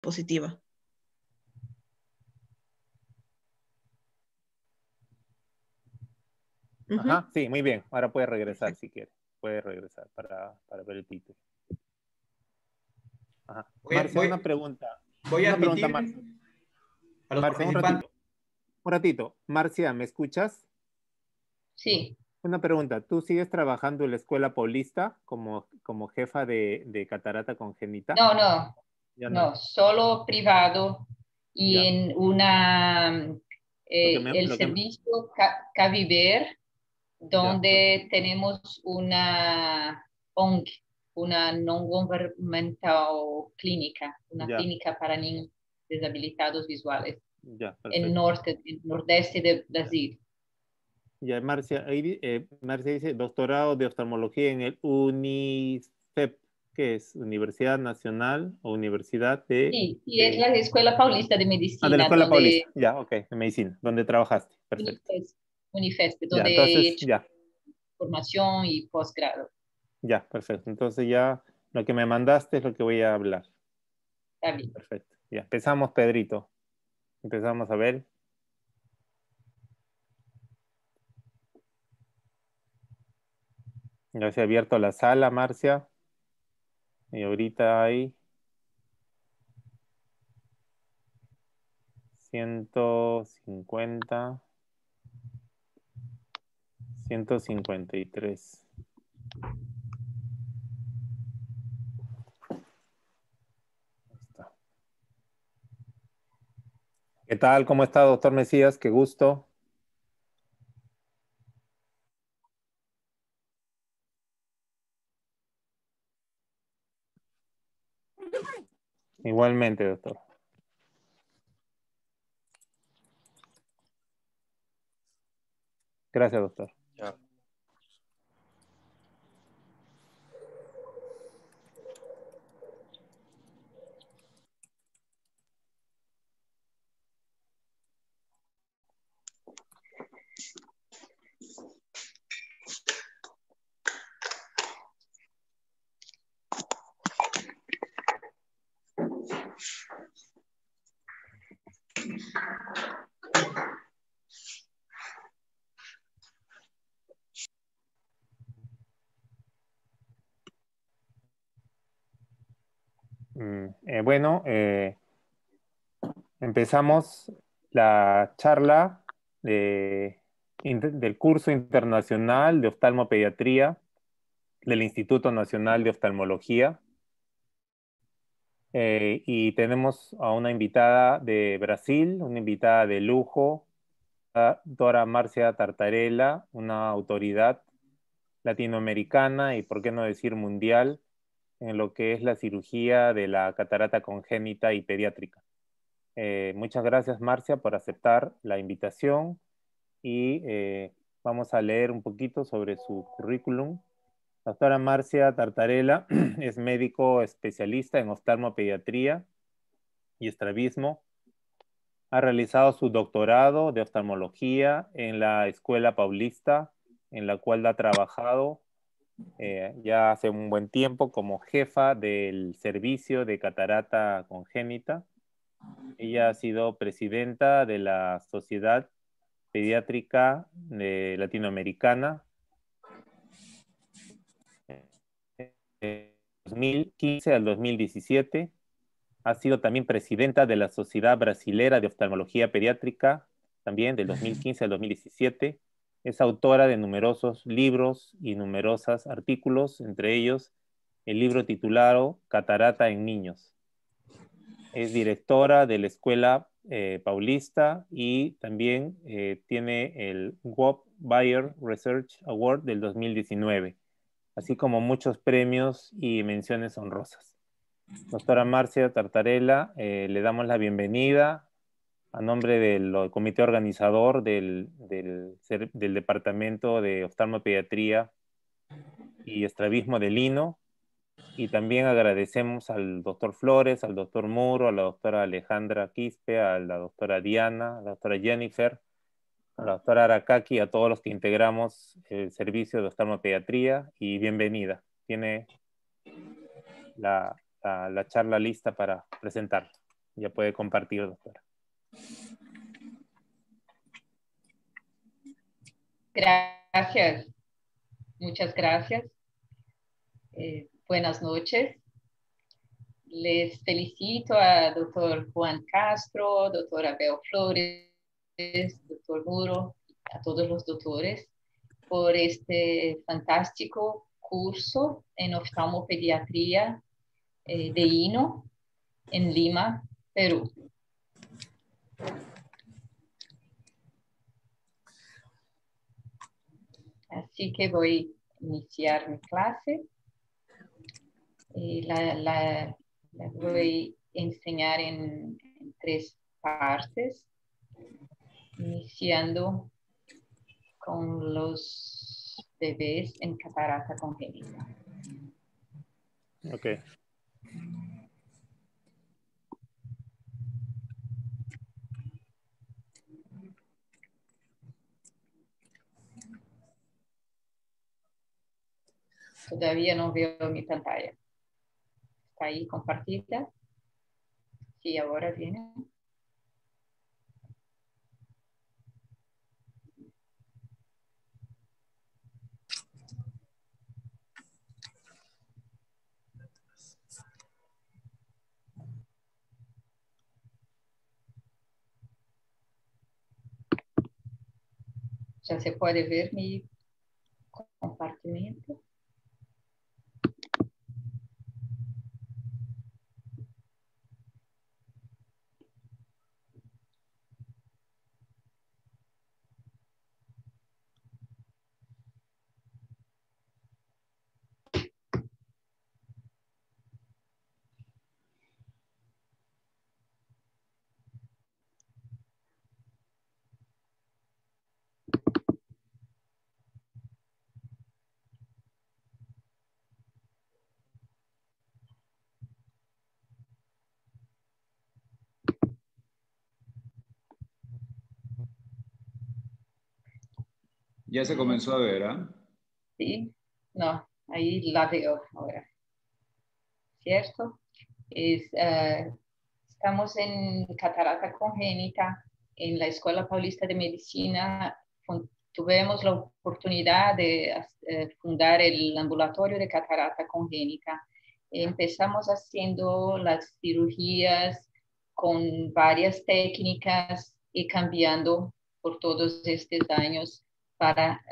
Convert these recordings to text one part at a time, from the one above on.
diapositiva. Ajá, sí, muy bien. Ahora puede regresar si quiere. Puede regresar para ver el título. Ajá. Marcia, una pregunta. Voy a Una pregunta, admitir Marcia. a los Marcia, un participantes. ratito. Un ratito. Marcia, ¿me escuchas? Sí. Una pregunta. ¿Tú sigues trabajando en la Escuela Paulista como jefa de catarata congénita? No, no, Ya no, solo privado y Ya. en una, el Lo que me- servicio Caviver, ya, donde tenemos una ONG, una non-governmental clínica, una ya, clínica para niños deshabilitados visuales ya, en perfecto. nordeste de Ya. Brasil. Ya, Marcia, Marcia dice doctorado de oftalmología en el UNICEP, que es Universidad Nacional o Universidad Sí, sí, es la Escuela Paulista de de la Medicina, Escuela donde Paulista. Ya, ok, de medicina, donde trabajaste. Perfecto. Unifesp, Ya, donde he entonces, hecho ya, formación y posgrado. ya, perfecto. Entonces ya lo que me mandaste es lo que voy a hablar. Está bien. Perfecto. Ya, empezamos, Pedrito. Empezamos a ver. Ya se ha abierto la sala, Marcia. Y ahorita hay 150, 153. Ahí está. ¿Qué tal? ¿Cómo está, doctor Mesías? Qué gusto. Igualmente, doctor. Gracias, doctor. Ya. Bueno, empezamos la charla del curso internacional de oftalmopediatría del Instituto Nacional de Oftalmología. Y tenemos a una invitada de Brasil, una invitada de lujo, a Dora Marcia Tartarella, una autoridad latinoamericana y, por qué no decir, mundial en lo que es la cirugía de la catarata congénita y pediátrica. Muchas gracias, Marcia, por aceptar la invitación y vamos a leer un poquito sobre su currículum. La doctora Marcia Tartarella es médico especialista en oftalmopediatría y estrabismo. Ha realizado su doctorado de oftalmología en la Escuela Paulista, en la cual ha trabajado ya hace un buen tiempo como jefa del servicio de catarata congénita. Ella ha sido presidenta de la Sociedad Pediátrica Latinoamericana de 2015 al 2017. Ha sido también presidenta de la Sociedad Brasilera de Oftalmología Pediátrica, también del 2015 al 2017. Es autora de numerosos libros y numerosos artículos, entre ellos el libro titulado Catarata en Niños. Es directora de la Escuela Paulista y también tiene el Bob Bayer Research Award del 2019, así como muchos premios y menciones honrosas. Doctora Marcia Tartarella, le damos la bienvenida a nombre del comité organizador del Departamento de Oftalmopediatría y Estrabismo del Lino. Y también agradecemos al doctor Flores, al doctor Muro, a la doctora Alejandra Quispe, a la doctora Diana, a la doctora Jennifer, a la doctora Arakaki, a todos los que integramos el servicio de oftalmopediatría, y bienvenida. Tiene la charla lista para presentar. Ya puede compartir, doctora. Gracias, muchas gracias. Buenas noches. Les felicito a doctor Juan Castro, doctor Abel Flores, doctor Muro, a todos los doctores por este fantástico curso en oftalmopediatría de INO en Lima, Perú. Así que voy a iniciar mi clase. La voy a enseñar en 3 partes, iniciando con los bebés en catarata congénita. Ok. Todavía no veo mi pantalla. ¿Está ahí compartida? Sí, ahora viene. Ya se puede ver mi compartimiento. Ya se comenzó a ver, ¿ah? Sí, no, ahí la veo ahora. ¿Cierto? Estamos en catarata congénita en la Escuela Paulista de Medicina. Tuvimos la oportunidad de fundar el ambulatorio de catarata congénita. Empezamos haciendo las cirugías con varias técnicas y cambiando por todos estos años para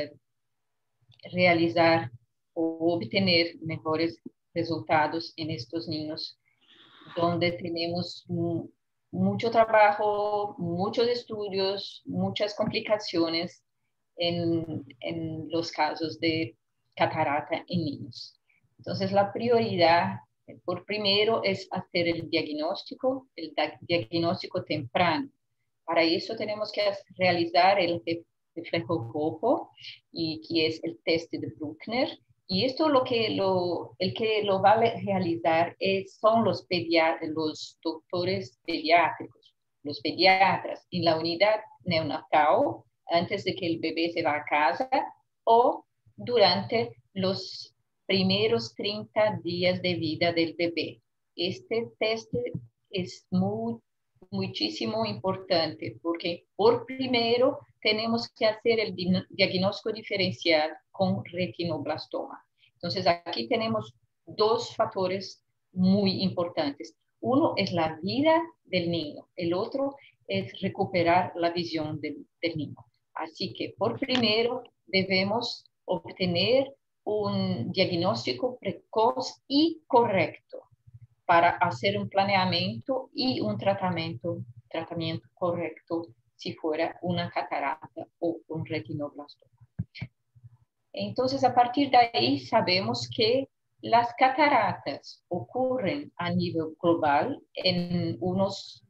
realizar o obtener mejores resultados en estos niños, donde tenemos mucho trabajo, muchos estudios, muchas complicaciones en los casos de catarata en niños. Entonces, la prioridad, por primero, es hacer el diagnóstico temprano. Para eso tenemos que realizar el reflejo rojo, y que es el test de Bruckner. Y esto el que lo va a realizar son los doctores pediátricos, los pediatras en la unidad neonatal, antes de que el bebé se va a casa o durante los primeros 30 días de vida del bebé. Este test es muchísimo importante porque por primero tenemos que hacer el diagnóstico diferencial con retinoblastoma. Entonces aquí tenemos 2 factores muy importantes. Uno es la vida del niño, el otro es recuperar la visión del niño. Así que por primero debemos obtener un diagnóstico precoz y correcto para hacer un planeamiento y un tratamiento correcto si fuera una catarata o un retinoblastoma. Entonces, a partir de ahí sabemos que las cataratas ocurren a nivel global en unos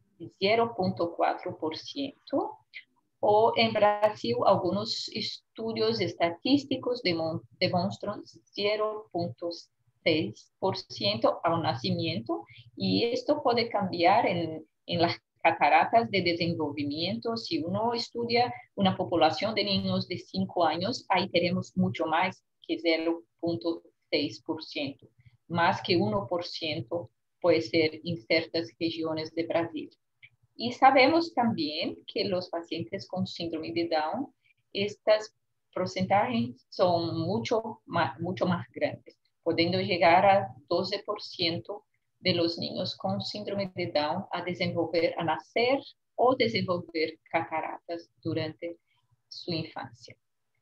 0.4%, o en Brasil algunos estudios estadísticos demuestran 0.6% al nacimiento, y esto puede cambiar en las cataratas de desenvolvimiento. Si uno estudia una población de niños de 5 años, ahí tenemos mucho más que 0.6%, más que 1% puede ser en ciertas regiones de Brasil. Y sabemos también que los pacientes con síndrome de Down, estas porcentajes son mucho más grandes, pudiendo llegar a 12% de los niños con síndrome de Down a nacer o desenvolver cataratas durante su infancia.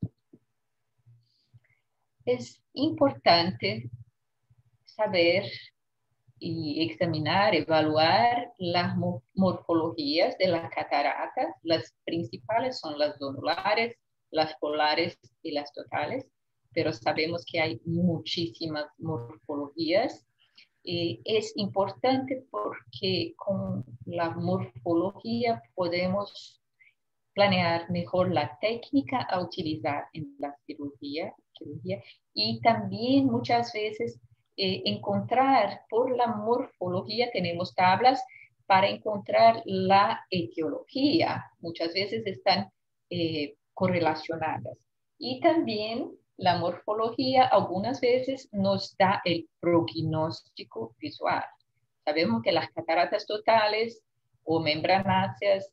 Es importante saber y examinar, evaluar las morfologías de las cataratas. Las principales son las donulares, las polares y las totales, pero sabemos que hay muchísimas morfologías. Es importante porque con la morfología podemos planear mejor la técnica a utilizar en la cirugía y también muchas veces encontrar por la morfología, tenemos tablas para encontrar la etiología. Muchas veces están correlacionadas. Y también la morfología algunas veces nos da el prognóstico visual. Sabemos que las cataratas totales o membranáceas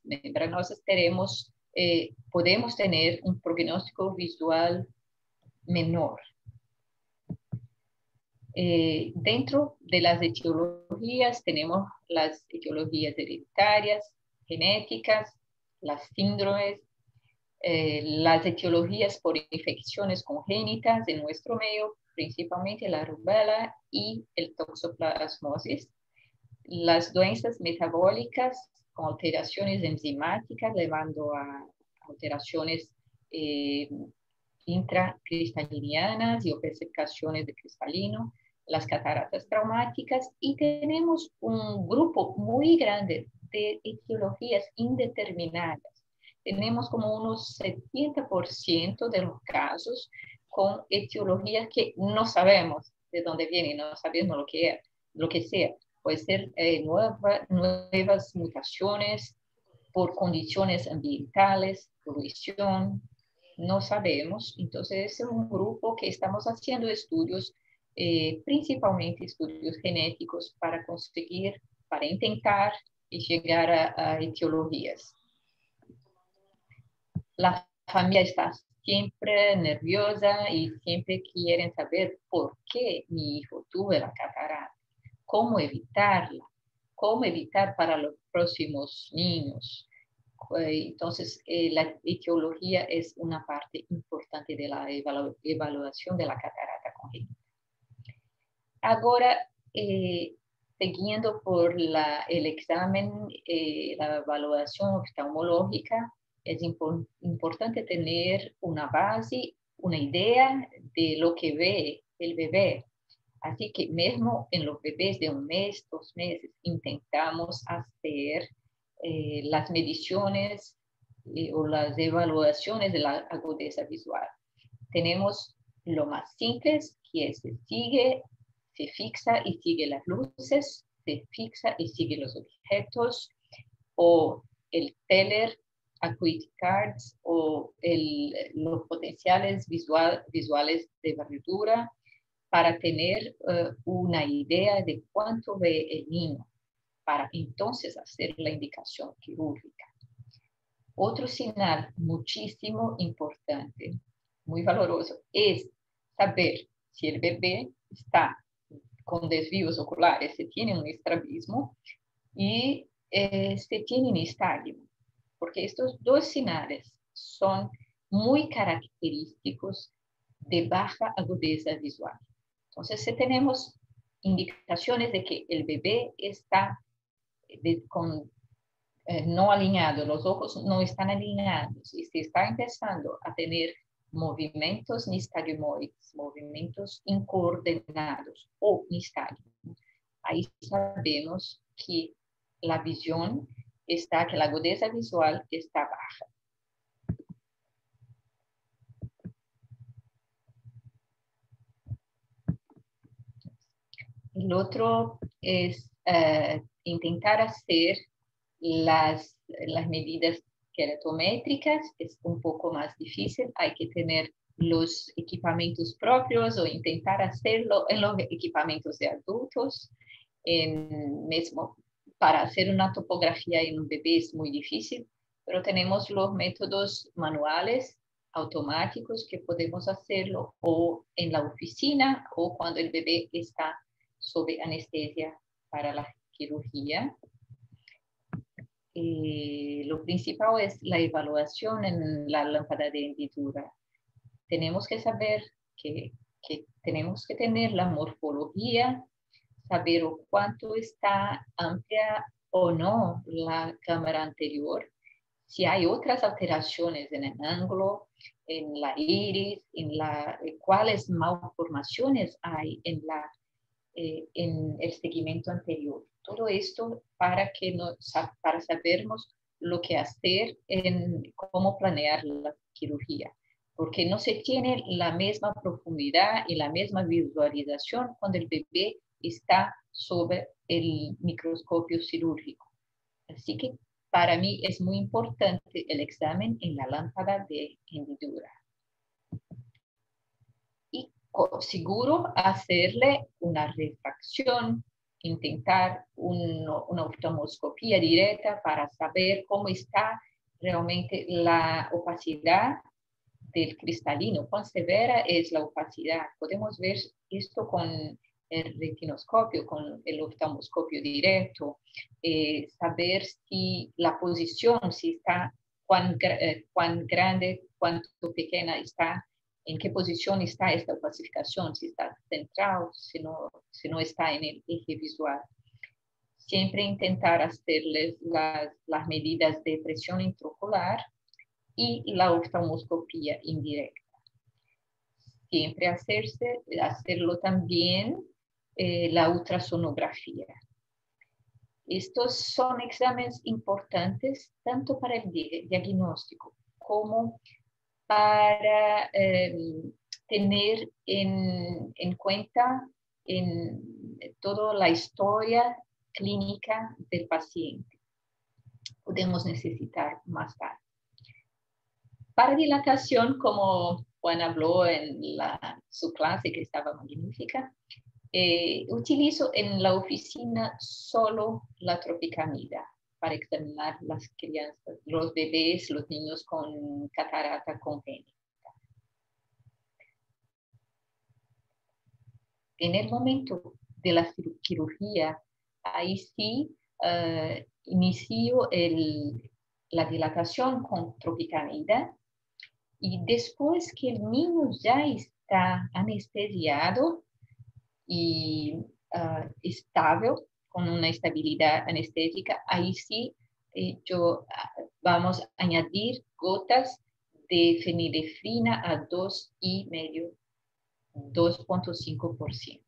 podemos tener un pronóstico visual menor. Dentro de las etiologías tenemos las etiologías hereditarias, genéticas, las síndromes, las etiologías por infecciones congénitas en nuestro medio, principalmente la rubela y el toxoplasmosis, las doenças metabólicas con alteraciones enzimáticas, llevando a alteraciones intracristalinianas y opacificaciones de cristalino, las cataratas traumáticas, y tenemos un grupo muy grande de etiologías indeterminadas. Tenemos como unos 70% de los casos con etiologías que no sabemos de dónde vienen, no sabemos lo que sea. Puede ser nuevas mutaciones por condiciones ambientales, polución, no sabemos. Entonces es un grupo que estamos haciendo estudios, principalmente estudios genéticos para intentar llegar a etiologías. La familia está siempre nerviosa y siempre quieren saber por qué mi hijo tuvo la catarata. ¿Cómo evitarla? ¿Cómo evitar para los próximos niños? Entonces, la etiología es una parte importante de la evaluación de la catarata congénita. Ahora, siguiendo por el examen, la evaluación oftalmológica, es importante tener una base, una idea de lo que ve el bebé. Así que mismo en los bebés de 1 mes, 2 meses, intentamos hacer las mediciones o las evaluaciones de la agudeza visual. Tenemos lo más simple, que es se fixa y sigue las luces, se fixa y sigue los objetos, o el teller, acuity cards, o los potenciales visuales de barridura, para tener una idea de cuánto ve el niño, para entonces hacer la indicación quirúrgica. Otro señal muchísimo importante, muy valoroso, es saber si el bebé está con desvíos oculares, si tiene un estrabismo y si tiene nistagmo, porque estos dos señales son muy característicos de baja agudeza visual. Entonces, si tenemos indicaciones de que el bebé está no alineado, los ojos no están alineados y se está empezando a tener movimientos nistagmoides, movimientos incoordenados o nistagmo, ahí sabemos que la visión que la agudeza visual está baja. El otro es intentar hacer las medidas queratométricas. Es un poco más difícil, hay que tener los equipamientos propios o intentar hacerlo en los equipamientos de adultos. Mismo para hacer una topografía en un bebé es muy difícil, pero tenemos los métodos manuales automáticos que podemos hacerlo o en la oficina o cuando el bebé está sob anestesia para la cirugía. Lo principal es la evaluación en la lámpara de hendidura. Tenemos que saber que tenemos que tener la morfología, saber cuánto está amplia o no la cámara anterior, si hay otras alteraciones en el ángulo, en la iris, cuáles malformaciones hay en el segmento anterior. Todo esto para sabermos lo que hacer cómo planear la cirugía, porque no se tiene la misma profundidad y la misma visualización cuando el bebé está sobre el microscopio quirúrgico. Así que para mí es muy importante el examen en la lámpara de hendidura. Y seguro hacerle una refracción, intentar una oftalmoscopía directa para saber cómo está realmente la opacidad del cristalino, cuán severa es la opacidad. Podemos ver esto con el retinoscopio, con el oftalmoscopio directo, saber si la posición, si está, cuán grande, cuánto pequeña está, en qué posición está esta opacificación, si está central, si no está en el eje visual. Siempre intentar hacerles las medidas de presión intraocular y la oftalmoscopía indirecta. Siempre hacerlo también la ultrasonografía. Estos son exámenes importantes tanto para el diagnóstico como para tener en cuenta toda la historia clínica del paciente. Podemos necesitar más tarde. Para dilatación, como Juan habló en su clase que estaba magnífica, utilizo en la oficina solo la tropicamida para examinar las crianzas, los bebés, los niños con catarata congénita. En el momento de la cirugía, ahí sí inicio la dilatación con tropicamida. Y después que el niño ya está anestesiado y estable, con una estabilidad anestésica, ahí sí vamos a añadir gotas de fenilefrina a 2.5%,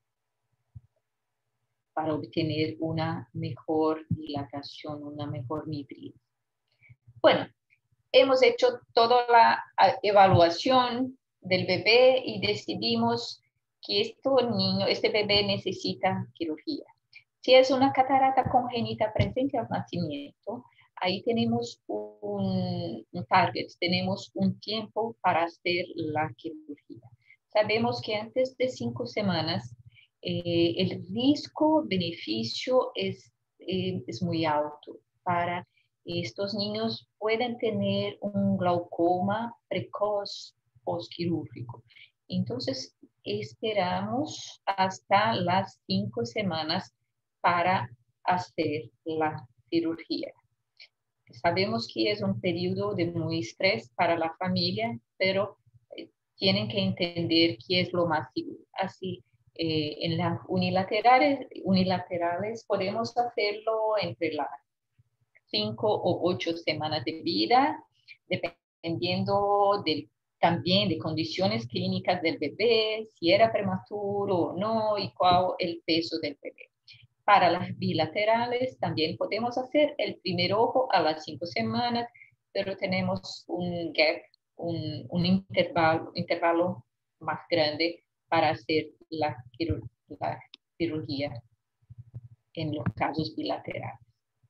para obtener una mejor dilatación, una mejor midriz. Bueno, hemos hecho toda la evaluación del bebé y decidimos que este bebé necesita cirugía. Si es una catarata congénita presente al nacimiento, ahí tenemos un target, tenemos un tiempo para hacer la cirugía. Sabemos que antes de 5 semanas el riesgo-beneficio es muy alto para estos niños pueden tener un glaucoma precoz postquirúrgico. Entonces, esperamos hasta las 5 semanas para hacer la cirugía. Sabemos que es un periodo de muy estrés para la familia, pero tienen que entender qué es lo más seguro. Así, en las unilaterales podemos hacerlo entre las 5 o 8 semanas de vida, dependiendo también de condiciones clínicas del bebé, si era prematuro o no y cuál el peso del bebé. Para las bilaterales también podemos hacer el primer ojo a las 5 semanas, pero tenemos un gap, un intervalo más grande para hacer la cirugía en los casos bilaterales.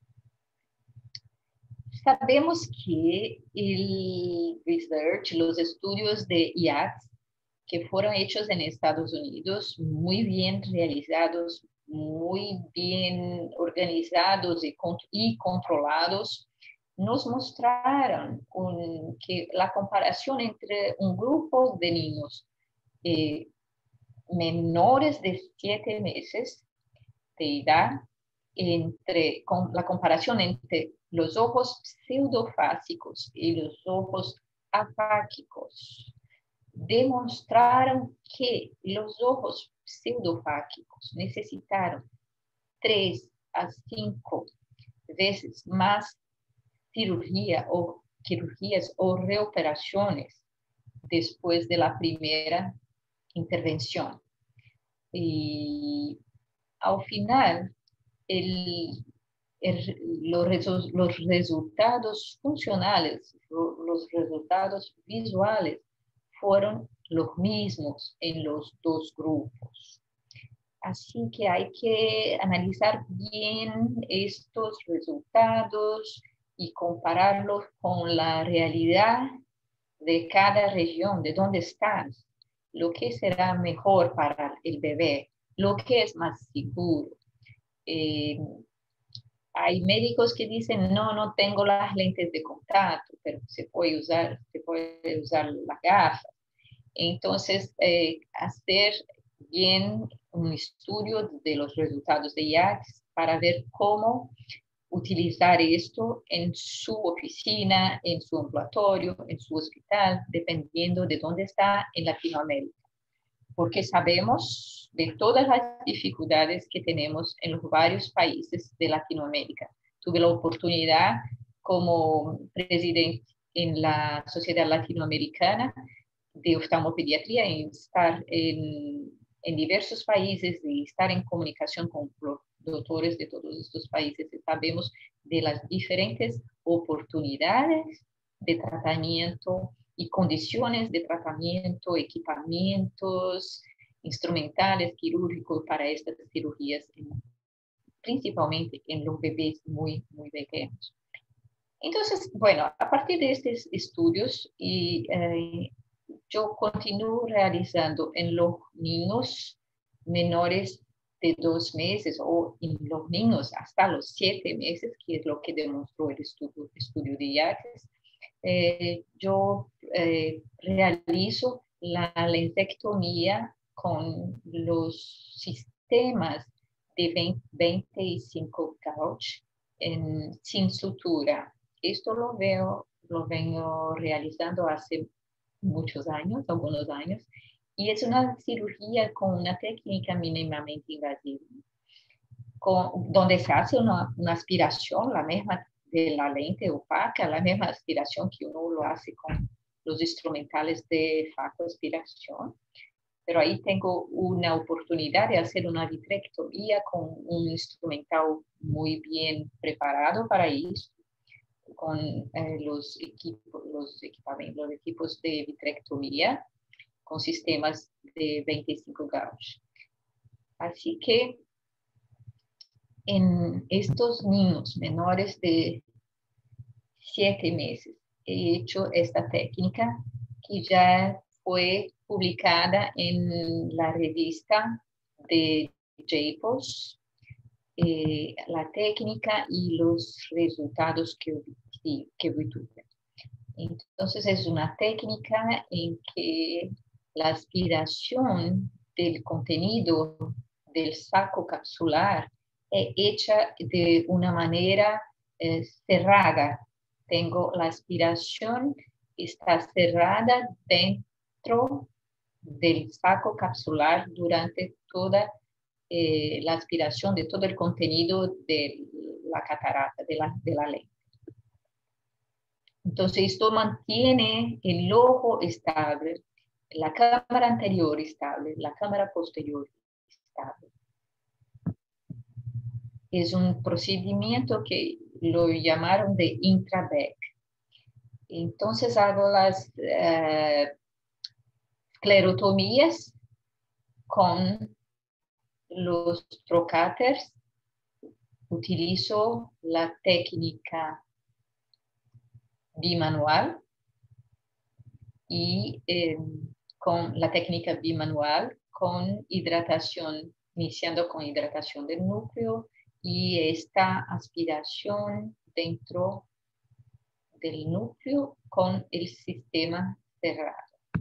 Sabemos que los estudios de IATS que fueron hechos en Estados Unidos, muy bien realizados, muy bien organizados y controlados, nos mostraron que la comparación entre un grupo de niños menores de 7 meses de edad, con la comparación entre los ojos pseudofásicos y los ojos afáquicos, demostraron que los ojos pseudofáquicos necesitaron 3 a 5 veces más cirugías o reoperaciones después de la primera intervención. Y al final, los resultados funcionales, los resultados visuales fueron los mismos en los dos grupos. Así que hay que analizar bien estos resultados y compararlos con la realidad de cada región, de dónde estás, lo que será mejor para el bebé, lo que es más seguro. Hay médicos que dicen, no tengo las lentes de contacto, pero se puede usar las gafas. Entonces, hacer bien un estudio de los resultados de IACS para ver cómo utilizar esto en su oficina, en su ambulatorio, en su hospital, dependiendo de dónde está en Latinoamérica. Porque sabemos de todas las dificultades que tenemos en los varios países de Latinoamérica. Tuve la oportunidad como presidente en la Sociedad Latinoamericana de Oftalmopediatría en estar en diversos países y estar en comunicación con doctores de todos estos países. Sabemos de las diferentes oportunidades de tratamiento y condiciones de tratamiento, equipamientos, instrumentales quirúrgicos para estas cirugías, principalmente en los bebés muy, muy pequeños. Entonces, bueno, a partir de estos estudios, yo continúo realizando en los niños menores de 2 meses o en los niños hasta los 7 meses, que es lo que demostró el estudio de IACS. Yo realizo la lentectomía con los sistemas de 25 gauge sin sutura. Esto lo vengo realizando hace muchos años, algunos años, y es una cirugía con una técnica mínimamente invasiva, donde se hace una aspiración, la misma de la lente opaca, la misma aspiración que uno lo hace con los instrumentales de facoaspiración, pero ahí tengo una oportunidad de hacer una vitrectomía con un instrumental muy bien preparado para eso, con los equipos de vitrectomía con sistemas de 25 gauge. Así que en estos niños menores de 7 meses he hecho esta técnica que ya fue publicada en la revista de JPOS, la técnica y los resultados que obtuve. Entonces es una técnica en que la aspiración del contenido del saco capsular es hecha de una manera cerrada. Tengo la aspiración, está cerrada dentro del saco capsular durante toda la aspiración de todo el contenido de la catarata, de la lente. Entonces, esto mantiene el ojo estable, la cámara anterior estable, la cámara posterior estable. Es un procedimiento que lo llamaron de intrabec. Entonces, hago las esclerotomías con los trocáters. Utilizo la técnica bimanual y con la técnica bimanual con hidratación iniciando con hidratación del núcleo y esta aspiración dentro del núcleo con el sistema cerrado.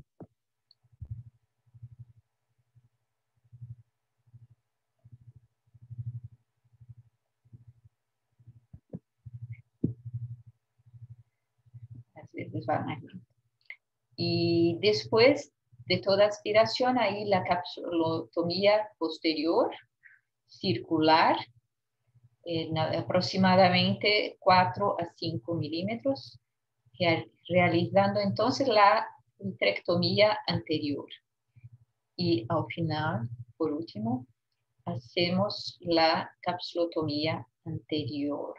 Las veces van ahí. Y después de toda aspiración, ahí la capsulotomía posterior, circular, aproximadamente 4 a 5 milímetros, realizando entonces la vitrectomía anterior. Y al final, por último, hacemos la capsulotomía anterior.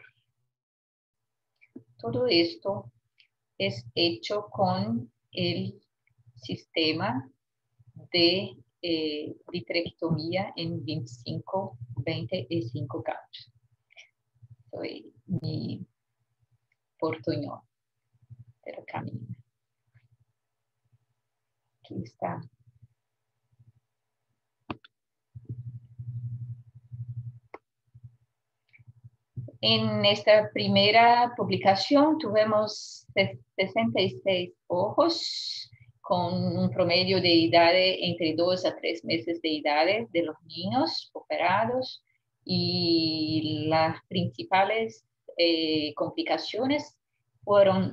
Todo esto es hecho con el sistema de vitrectomía en 25, 25 gauchos. Soy mi portuñol, pero camina. Aquí está. En esta primera publicación tuvimos 66 ojos con un promedio de edad entre 2 a 3 meses de edad de los niños operados, y las principales complicaciones fueron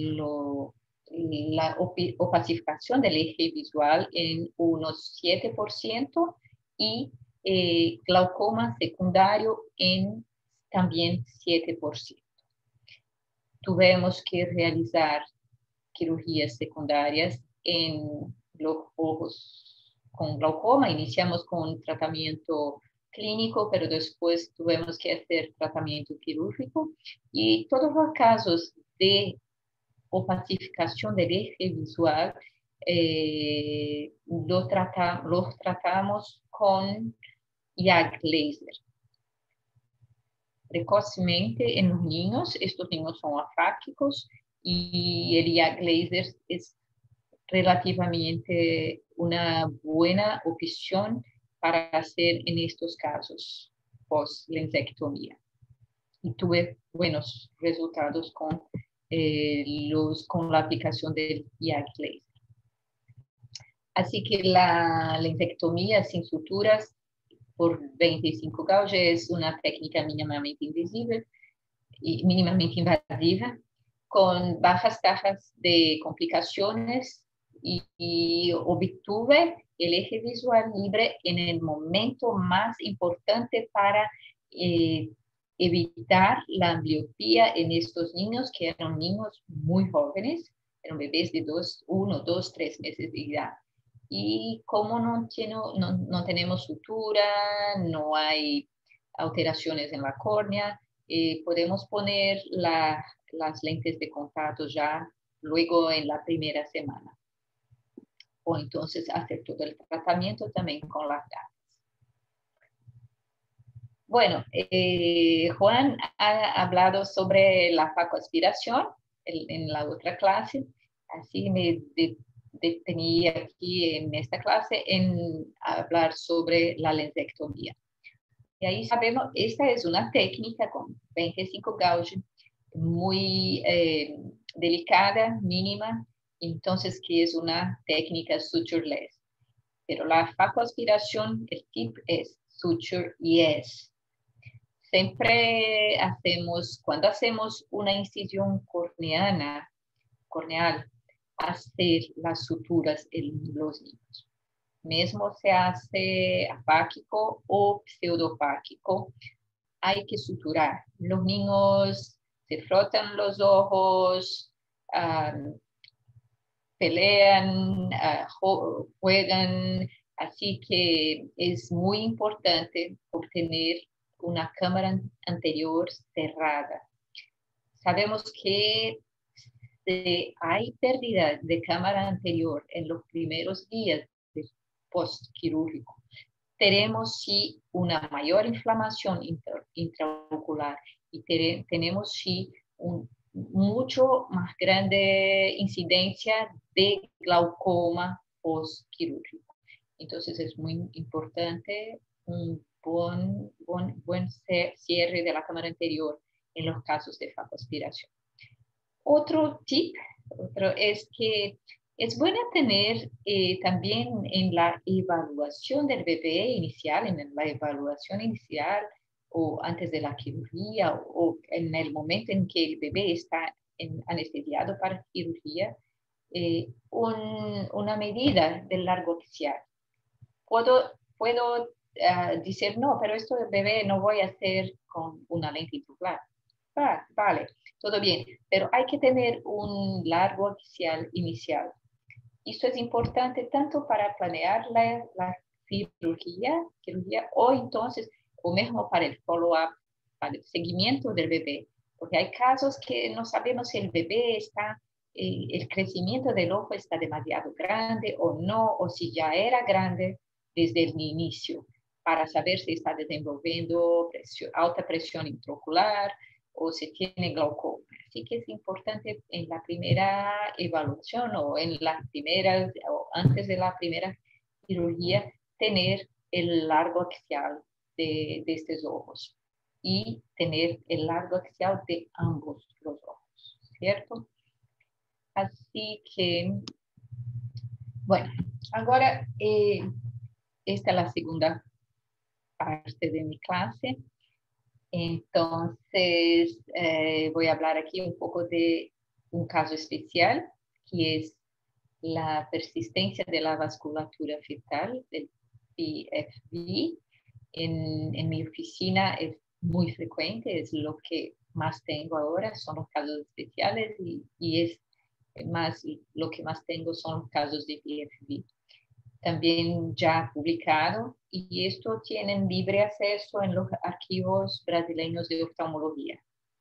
la opacificación del eje visual en unos 7% y glaucoma secundario en también 7%. Tuvimos que realizar cirugías secundarias en los ojos con glaucoma. Iniciamos con tratamiento clínico, pero después tuvimos que hacer tratamiento quirúrgico. Y todos los casos de opacificación del eje visual los tratamos con YAG laser. Precocemente en los niños, estos niños son afáquicos y el YAG laser es relativamente una buena opción para hacer en estos casos post-lensectomía. Y tuve buenos resultados con la aplicación del YAG laser. Así que la lensectomía sin suturas por 25 gauge es una técnica mínimamente invasiva, con bajas tasas de complicaciones y obtuve el eje visual libre en el momento más importante para evitar la ambliopía en estos niños, que eran niños muy jóvenes, eran bebés de 1, 2, 3 meses de edad. Y como no tenemos sutura, no hay alteraciones en la córnea, podemos poner las lentes de contacto ya luego en la primera semana. O entonces hacer todo el tratamiento también con las gafas. Bueno, Juan ha hablado sobre la facoaspiración en la otra clase, así me detenía aquí en esta clase en hablar sobre la lensectomía. Y ahí sabemos, esta es una técnica con 25 gauge, muy delicada, mínima, entonces que es una técnica sutureless. Pero la facoaspiración, el tip es suture yes. Siempre cuando hacemos una incisión corneal, hacer las suturas en los niños. Mismo se hace apáquico o pseudopáquico, hay que suturar. Los niños se frotan los ojos, pelean, juegan, así que es muy importante obtener una cámara anterior cerrada. Sabemos que si hay pérdida de cámara anterior en los primeros días del postquirúrgico, tenemos sí una mayor inflamación intraocular y tenemos sí mucho más grande incidencia de glaucoma postquirúrgico. Entonces es muy importante un buen cierre de la cámara anterior en los casos de facoaspiración. Otro tip es que es bueno tener también en la evaluación del bebé inicial, en la evaluación inicial o antes de la cirugía o en el momento en que el bebé está anestesiado para cirugía, una medida del largo axial. Puedo decir, no, pero esto del bebé no voy a hacer con una lente intraocular. Vale, todo bien, pero hay que tener un largo axial inicial. Esto es importante tanto para planear la cirugía o entonces, o mismo para el follow-up, para el seguimiento del bebé, porque hay casos que no sabemos si el bebé está, el crecimiento del ojo está demasiado grande o no, o si ya era grande desde el inicio, para saber si está desenvolviendo alta presión intraocular o si tiene glaucoma. Así que es importante en la primera evaluación o en la primera, o antes de la primera cirugía, tener el largo axial de estos ojos y tener el largo axial de ambos los ojos, ¿cierto? Así que, bueno, ahora esta es la segunda parte de mi clase. Entonces, voy a hablar aquí un poco de un caso especial, que es la persistencia de la vasculatura fetal, del PFV. En mi oficina es muy frecuente, es lo que más tengo ahora, son los casos especiales y es más, lo que más tengo son los casos de PFV. También ya publicado, y esto tienen libre acceso en los archivos brasileños de oftalmología.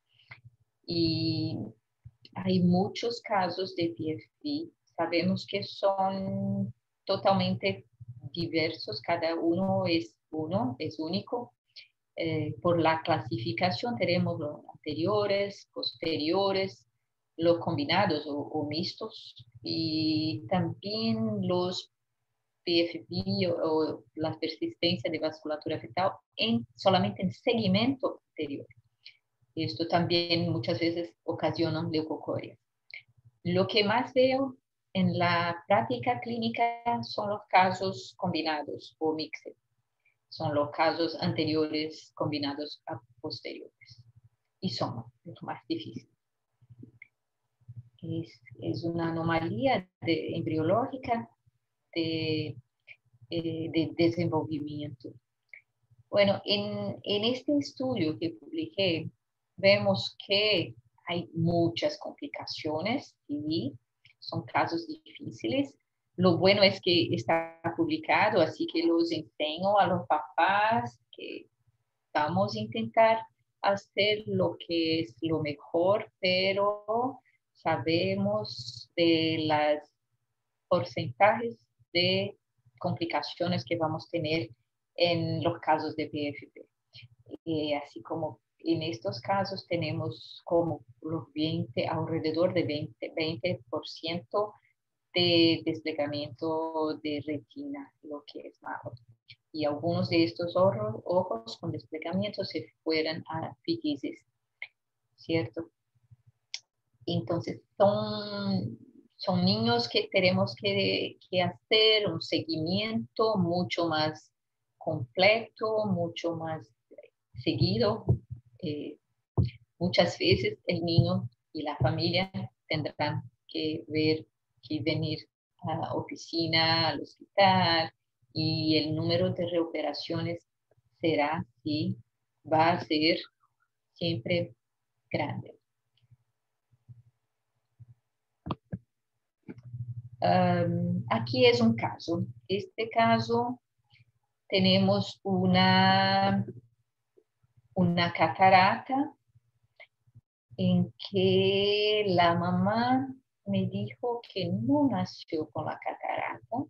Y hay muchos casos de PFV, sabemos que son totalmente diversos, cada uno es único. Por la clasificación tenemos los anteriores, posteriores, los combinados o mixtos, y también los PFV o la persistencia de vasculatura fetal solamente en segmento anterior. Esto también muchas veces ocasiona leucocorias. Lo que más veo en la práctica clínica son los casos combinados o mixed. Son los casos anteriores combinados a posteriores. Y son los más difíciles. Es una anomalía embriológica de desenvolvimiento. Bueno, en este estudio que publiqué, vemos que hay muchas complicaciones y son casos difíciles. Lo bueno es que está publicado, así que los enseño a los papás que vamos a intentar hacer lo que es lo mejor, pero sabemos de los porcentajes de complicaciones que vamos a tener en los casos de PFP. Así como en estos casos tenemos como los alrededor de 20% de desplegamiento de retina, lo que es malo. Y algunos de estos ojos con desplegamiento se fueran a ptisis, ¿cierto? Entonces son niños que tenemos que hacer un seguimiento mucho más completo, mucho más seguido. Muchas veces el niño y la familia tendrán que venir a la oficina, al hospital, y el número de reoperaciones va a ser siempre grande. Aquí es un caso. Este caso tenemos una catarata en que la mamá me dijo que no nació con la catarata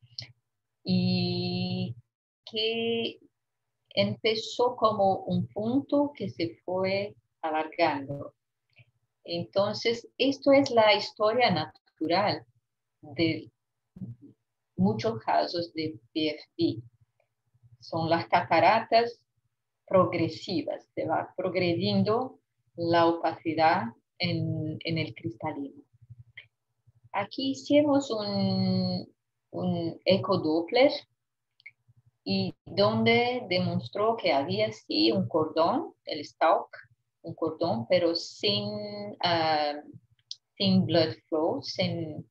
y que empezó como un punto que se fue alargando. Entonces, esto es la historia natural de muchos casos de PFV. son las cataratas progresivas, se va progrediendo la opacidad en el cristalino. Aquí hicimos un ecodoppler y donde demostró que había sí un cordón, el stalk, un cordón, pero sin blood flow, sin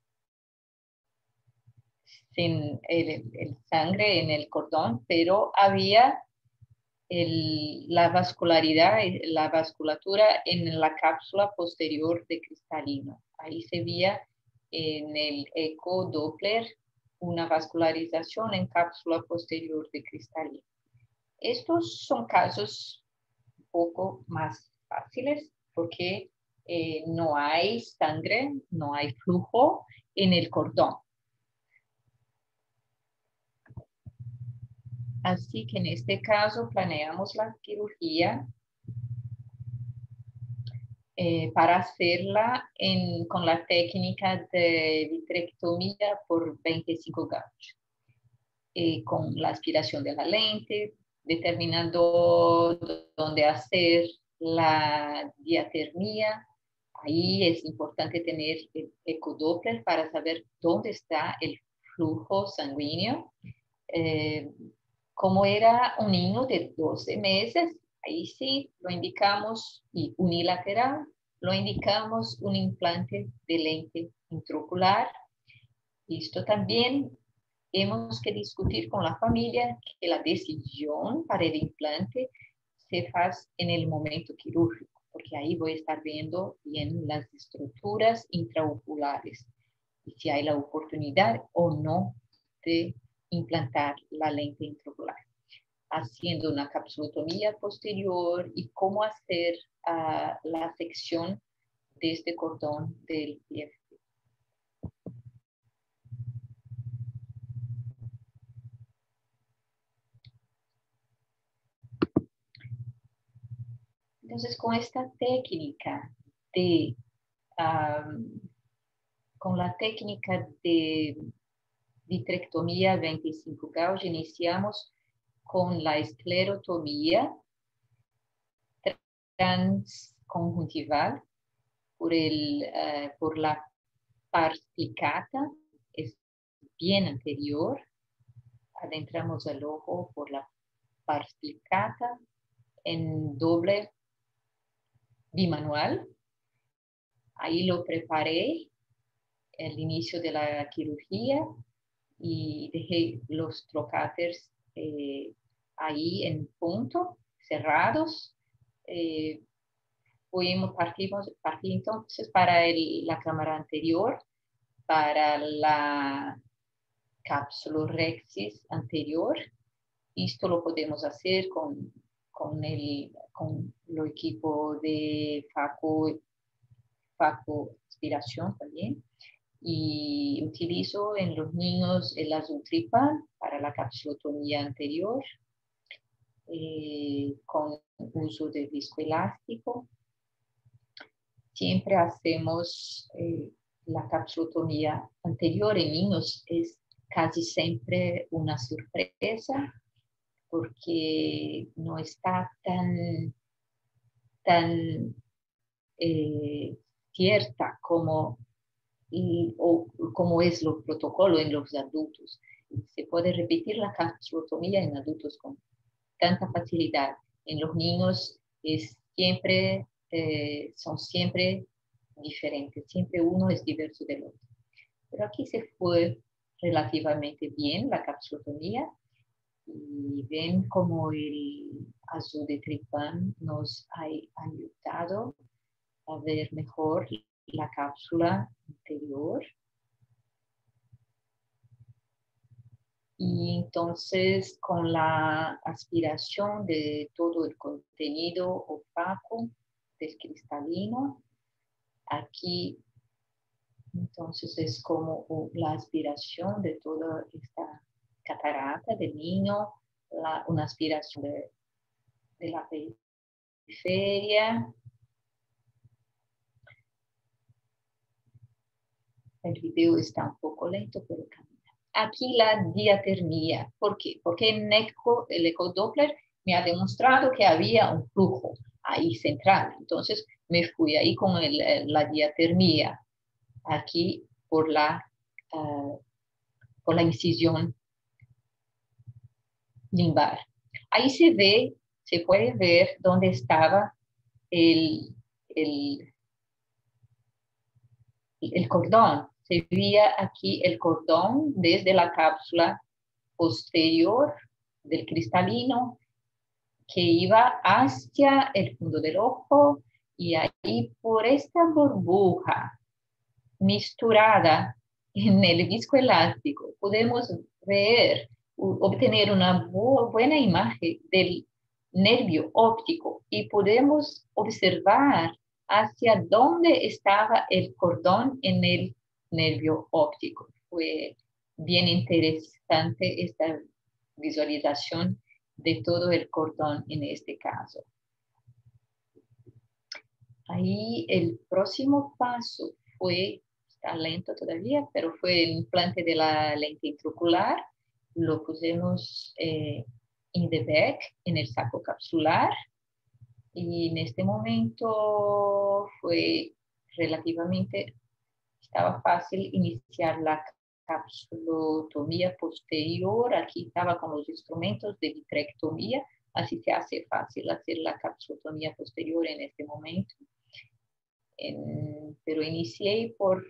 el sangre en el cordón, pero había la vascularidad, la vasculatura en la cápsula posterior de cristalino. Ahí se veía en el ecodoppler una vascularización en cápsula posterior de cristalino. Estos son casos un poco más fáciles porque no hay sangre, no hay flujo en el cordón. Así que en este caso planeamos la cirugía para hacerla con la técnica de vitrectomía por 25 gauge, con la aspiración de la lente, determinando dónde hacer la diatermía. Ahí es importante tener el ecodoppler para saber dónde está el flujo sanguíneo. Como era un niño de 12 meses, ahí sí lo indicamos, y unilateral, lo indicamos un implante de lente intraocular. Esto también hemos que discutir con la familia que la decisión para el implante se hace en el momento quirúrgico, porque ahí voy a estar viendo bien las estructuras intraoculares y si hay la oportunidad o no de implantar la lente intraocular, haciendo una capsulotomía posterior y cómo hacer la sección de este cordón del PFP. Entonces, con esta técnica de, con la técnica de vitrectomía 25 gauge, iniciamos con la esclerotomía transconjuntival por la pars plicata, es bien anterior. Adentramos el ojo por la pars plicata en doble bimanual. Ahí lo preparé el inicio de la cirugía y dejé los trocáteres ahí en punto, cerrados. Partimos entonces para la cámara anterior, para la cápsula rexis anterior. Esto lo podemos hacer con el equipo de faco aspiración también. Y utilizo en los niños el azultripan para la capsulotomía anterior, con uso de viscoelástico. Siempre hacemos la capsulotomía anterior en niños, es casi siempre una sorpresa porque no está tan cierta como es el protocolo en los adultos. Se puede repetir la capsulotomía en adultos con tanta facilidad. En los niños son siempre diferentes, siempre uno es diverso del otro. Pero aquí se fue relativamente bien la capsulotomía y ven cómo el azultripan nos ha ayudado a ver mejor la cápsula anterior. Y entonces con la aspiración de todo el contenido opaco del cristalino, aquí entonces es como la aspiración de toda esta catarata del niño, una aspiración de la periferia. El video está un poco lento, pero camina. aquí la diatermia. ¿Por qué? Porque el ecodoppler me ha demostrado que había un flujo ahí central. Entonces me fui ahí con la diatermia, aquí por la incisión limbar. Ahí se puede ver dónde estaba el, el, el cordón. Se veía aquí el cordón desde la cápsula posterior del cristalino que iba hacia el fondo del ojo y ahí por esta burbuja misturada en el viscoelástico podemos ver, obtener una buena imagen del nervio óptico y podemos observar hacia dónde estaba el cordón en el nervio óptico. Fue bien interesante esta visualización de todo el cordón en este caso. Ahí el próximo paso fue, está lento todavía, pero fue el implante de la lente intraocular. Lo pusimos in the back, en el saco capsular. Y en este momento fue relativamente, estaba fácil iniciar la capsulotomía posterior. Aquí estaba con los instrumentos de vitrectomía, así se hace fácil hacer la capsulotomía posterior en este momento. Pero inicié por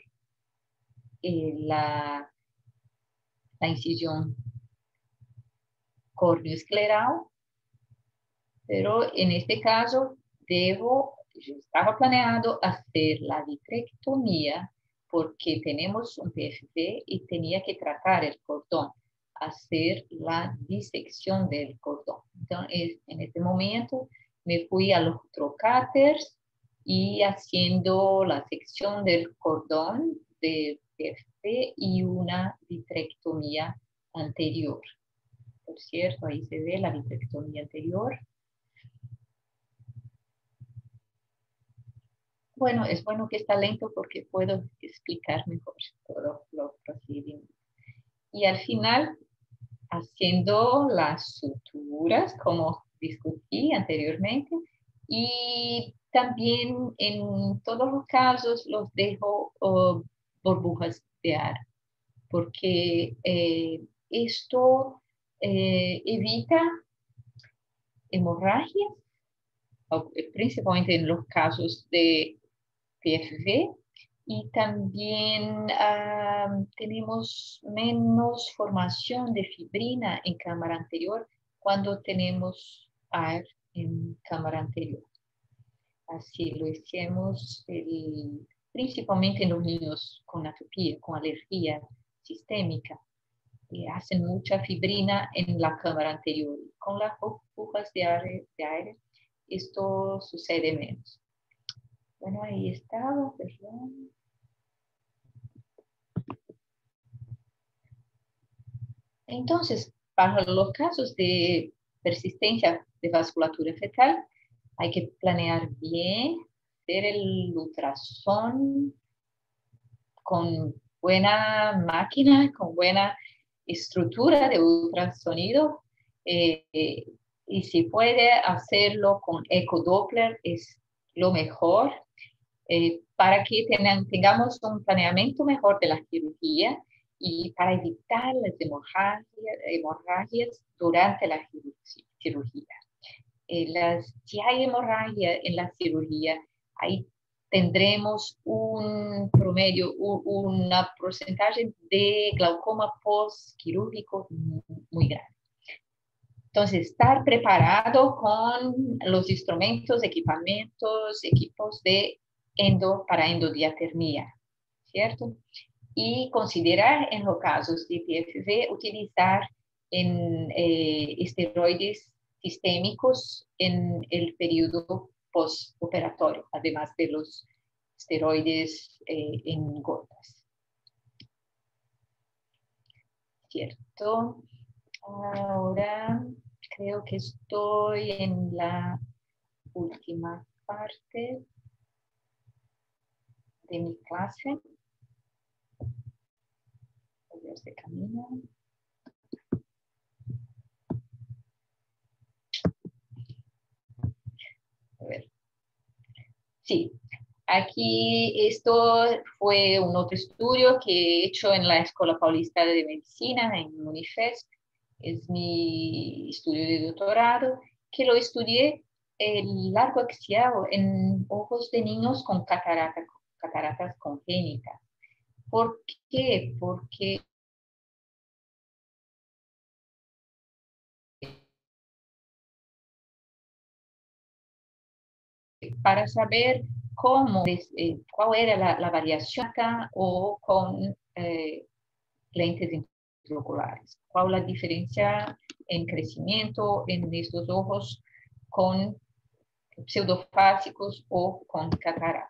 la incisión córneo-escleral, pero en este caso yo estaba planeando hacer la vitrectomía porque tenemos un PFV y tenía que tratar el cordón, hacer la disección del cordón. Entonces, en este momento me fui a los trocáteres y haciendo la sección del cordón de PFV y una vitrectomía anterior. Por cierto, ahí se ve la vitrectomía anterior. Bueno, es bueno que está lento porque puedo explicar mejor todo lo procedimiento. Y al final, haciendo las suturas, como discutí anteriormente, y también en todos los casos los dejo burbujas de aire, porque esto evita hemorragias, principalmente en los casos de PFV, y también tenemos menos formación de fibrina en cámara anterior cuando tenemos AR en cámara anterior. Así lo hicimos principalmente en los niños con atopía, con alergia sistémica. Hacen mucha fibrina en la cámara anterior. Con las burbujas de aire esto sucede menos. Bueno, ahí estaba, perdón. Entonces, para los casos de persistencia de vasculatura fetal, hay que planear bien, hacer el ultrasonido con buena máquina, con buena estructura de ultrasonido, y si puede hacerlo con ecodoppler es lo mejor, para que tengamos un planeamiento mejor de la cirugía y para evitar las hemorragias durante la cirugía. Si hay hemorragia en la cirugía, ahí tendremos un promedio, un porcentaje de glaucoma postquirúrgico muy grande. Entonces, estar preparado con los instrumentos, equipos de para endodiatermia, ¿cierto? Y considerar en los casos de PFV utilizar esteroides sistémicos en el periodo postoperatorio, además de los esteroides en gotas. ¿Cierto? Ahora creo que estoy en la última parte de mi clase. ver si camina. A ver. Sí, aquí esto fue un otro estudio que he hecho en la Escuela Paulista de Medicina, en UNIFESP. Es mi estudio de doctorado, que lo estudié el largo axial en ojos de niños con cataratas congénitas. ¿Por qué? Porque para saber cuál era la variación acá o con lentes intraoculares. ¿Cuál la diferencia en crecimiento en estos ojos con pseudofásicos o con catarata?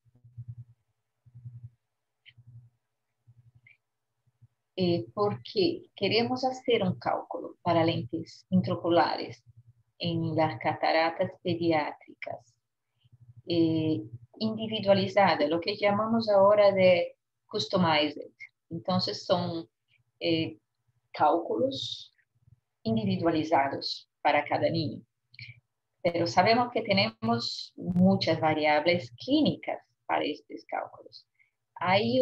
Porque queremos hacer un cálculo para lentes intraoculares en las cataratas pediátricas, individualizada, lo que llamamos ahora de customized. Entonces son cálculos individualizados para cada niño. Pero sabemos que tenemos muchas variables clínicas para estos cálculos. Hay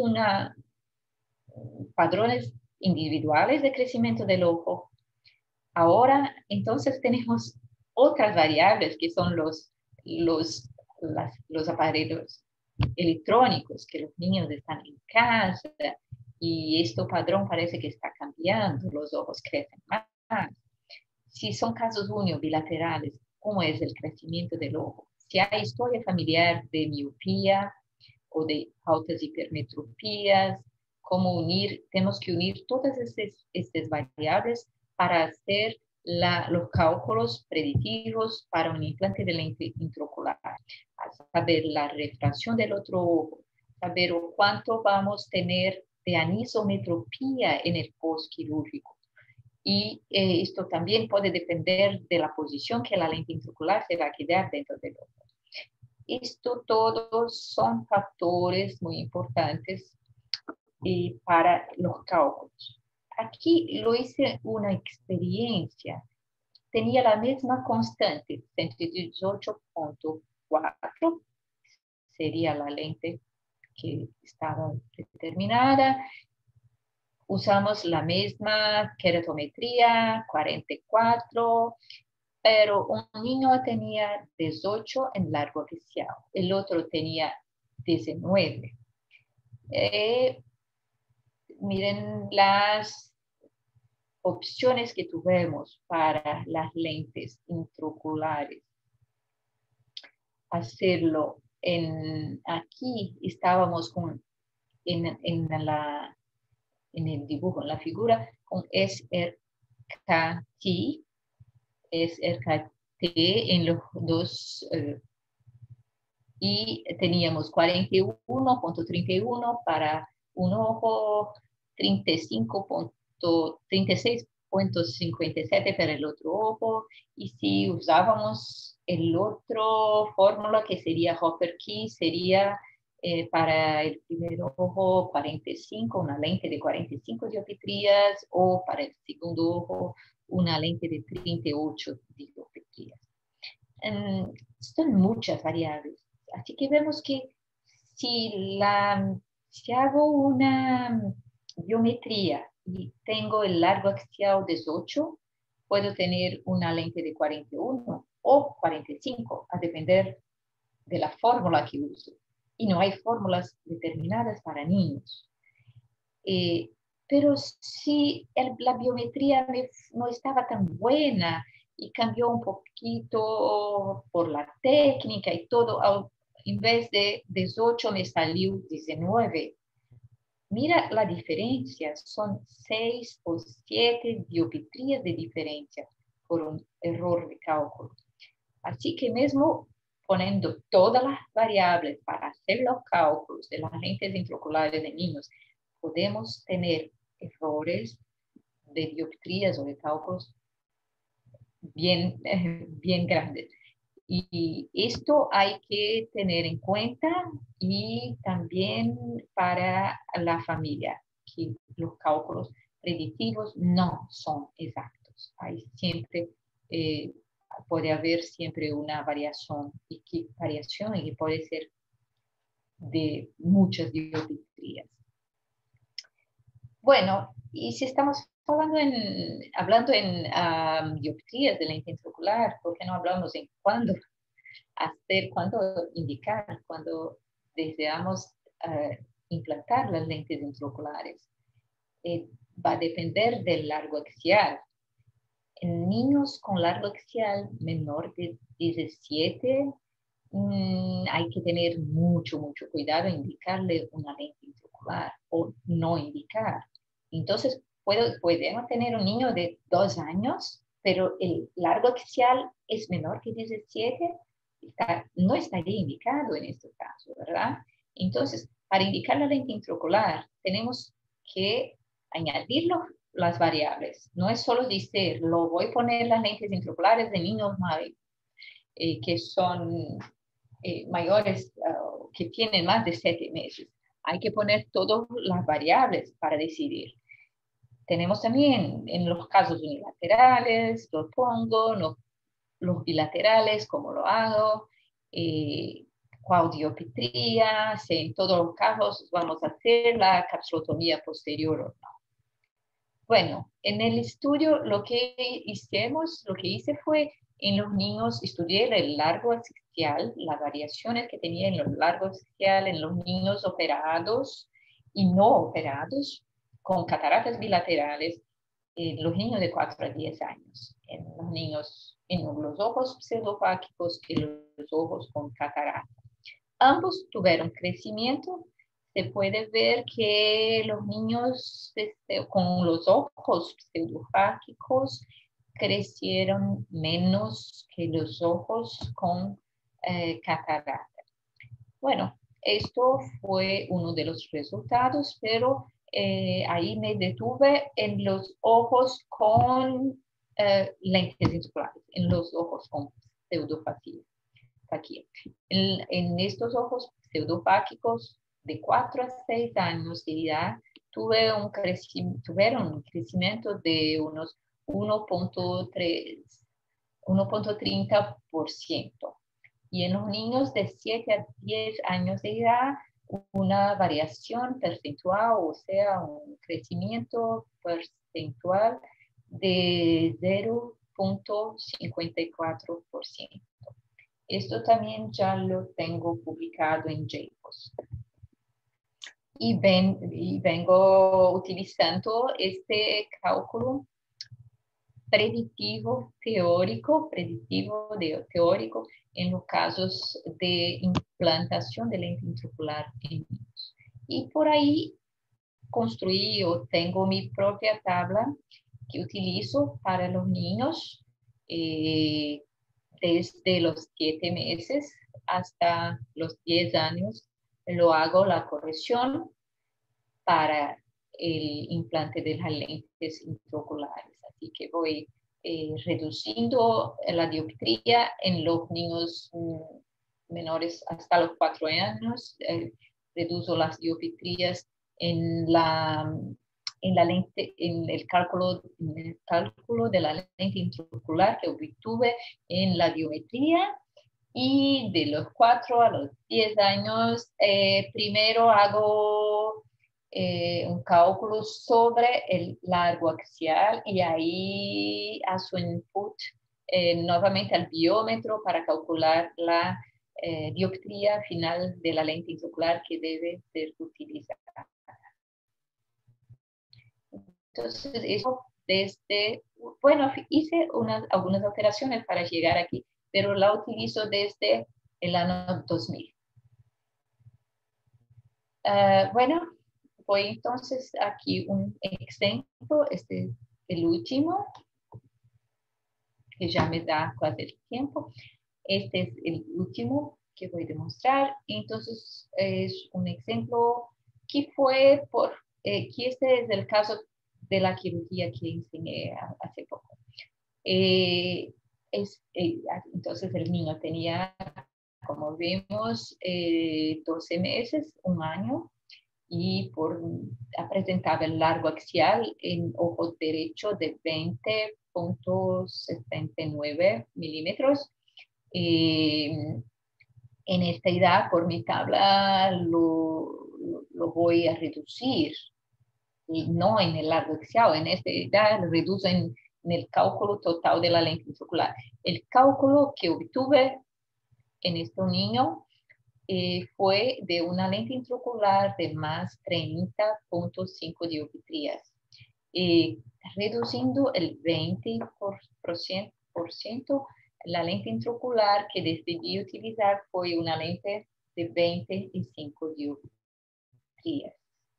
padrones individuales de crecimiento del ojo. Ahora, entonces, tenemos otras variables que son los aparelhos electrónicos, que los niños están en casa y este padrón parece que está cambiando, los ojos crecen más. Si son casos unibilaterales, ¿cómo es el crecimiento del ojo? Si hay historia familiar de miopía o de altas hipermetropías, cómo unir, tenemos que unir todas estas variables para hacer los cálculos predictivos para un implante de lente intraocular, saber la refracción del otro ojo, saber cuánto vamos a tener de anisometropía en el postquirúrgico. Y esto también puede depender de la posición que la lente intraocular se va a quedar dentro del ojo. Esto todos son factores muy importantes para los cálculos. Aquí lo hice una experiencia. Tenía la misma constante, 118.4, sería la lente que estaba determinada. Usamos la misma keratometría, 44, pero un niño tenía 18 en largo axial, el otro tenía 19. Miren las opciones que tuvimos para las lentes intraoculares. Hacerlo aquí estábamos en el dibujo, en la figura, con SRKT en los dos, y teníamos 41.31 para un ojo, 36.57 para el otro ojo, y si usábamos el otro fórmula que sería Hopper-Key, sería para el primer ojo 45, una lente de 45 dioptrías, o para el segundo ojo una lente de 38 dioptrías. Son muchas variables. Así que vemos que si hago una biometría y tengo el largo axial 18, puedo tener una lente de 41 o 45, a depender de la fórmula que uso. Y no hay fórmulas determinadas para niños. Pero si la biometría no estaba tan buena y cambió un poquito por la técnica y todo, en vez de 18 me salió 19. Mira la diferencia, son 6 o 7 dioptrías de diferencia por un error de cálculo. Así que mismo poniendo todas las variables para hacer los cálculos de las lentes intraoculares de niños, podemos tener errores de dioptrías o de cálculos bien grandes. Y esto hay que tener en cuenta, y también para la familia, que los cálculos predictivos no son exactos. Hay siempre, puede haber siempre una variación y que puede ser de muchas dioptrías. Bueno, y si estamos hablando en dioptrías de lente intraocular, ¿por qué no hablamos en cuándo cuándo indicar, cuándo deseamos implantar las lentes intraoculares? Va a depender del largo axial. En niños con largo axial menor de 17, hay que tener mucho cuidado en indicarle una lente intraocular o no indicar. Entonces, podemos tener un niño de 2 años, pero el largo axial es menor que 17, no estaría indicado en este caso, ¿verdad? Entonces, para indicar la lente intraocular, tenemos que añadir las variables. No es solo decir, lo voy a poner las lentes intraoculares de niños que son mayores, que tienen más de 7 meses. Hay que poner todas las variables para decidir. Tenemos también en los casos unilaterales, lo pongo, los bilaterales, cómo lo hago, cuál dioptría, si en todos los casos vamos a hacer la capsulotomía posterior o no. Bueno, en el estudio lo que hice fue en los niños, estudié el largo axial, las variaciones que tenía en los largo axial en los niños operados y no operados con cataratas bilaterales, en los niños de 4 a 10 años, en los niños en los ojos pseudofáquicos y los ojos con catarata. Ambos tuvieron crecimiento. Se puede ver que los niños con los ojos pseudofáquicos crecieron menos que los ojos con catarata. Bueno, esto fue uno de los resultados, pero ahí me detuve en los ojos con lentes intraoculares, en los ojos con pseudofáquicos. En estos ojos pseudofáquicos de 4 a 6 años de edad tuvieron un crecimiento de unos 1.30%. Y en los niños de 7 a 10 años de edad, una variación percentual, o sea, un crecimiento percentual de 0.54%. Esto también ya lo tengo publicado en JPOS. Y vengo utilizando este cálculo predictivo teórico en los casos de implantación de lente intraocular en niños. Y por ahí construí o tengo mi propia tabla que utilizo para los niños desde los 7 meses hasta los 10 años. Lo hago la corrección para el implante de las lentes intraoculares. Así que voy reduciendo la dioptría en los niños menores hasta los 4 años. Reduzo las dioptrías en el cálculo de la lente intraocular que obtuve en la diometría. Y de los 4 a los 10 años, primero hago un cálculo sobre el largo axial y ahí hago input nuevamente al biómetro para calcular la dioptría final de la lente intraocular que debe ser utilizada. Entonces, eso bueno, hice algunas alteraciones para llegar aquí, pero la utilizo desde el año 2000. Bueno, voy entonces aquí un ejemplo, este es el último, que ya me da casi el tiempo. Este es el último que voy a demostrar. Entonces, es un ejemplo que fue que este es el caso de la cirugía que enseñé hace poco. Entonces, el niño tenía, como vemos, 12 meses, un año, y presentaba el largo axial en ojo derecho de 20,79 milímetros. En esta edad, por mi tabla, lo voy a reducir, y no en el largo axial. En esta edad lo reduzo en el cálculo total de la lente intraocular. El cálculo que obtuve en este niño fue de una lente intraocular de más 30,5 dioptrías. Reduciendo el 20%, la lente intraocular que decidí utilizar fue una lente de 25 dioptrías.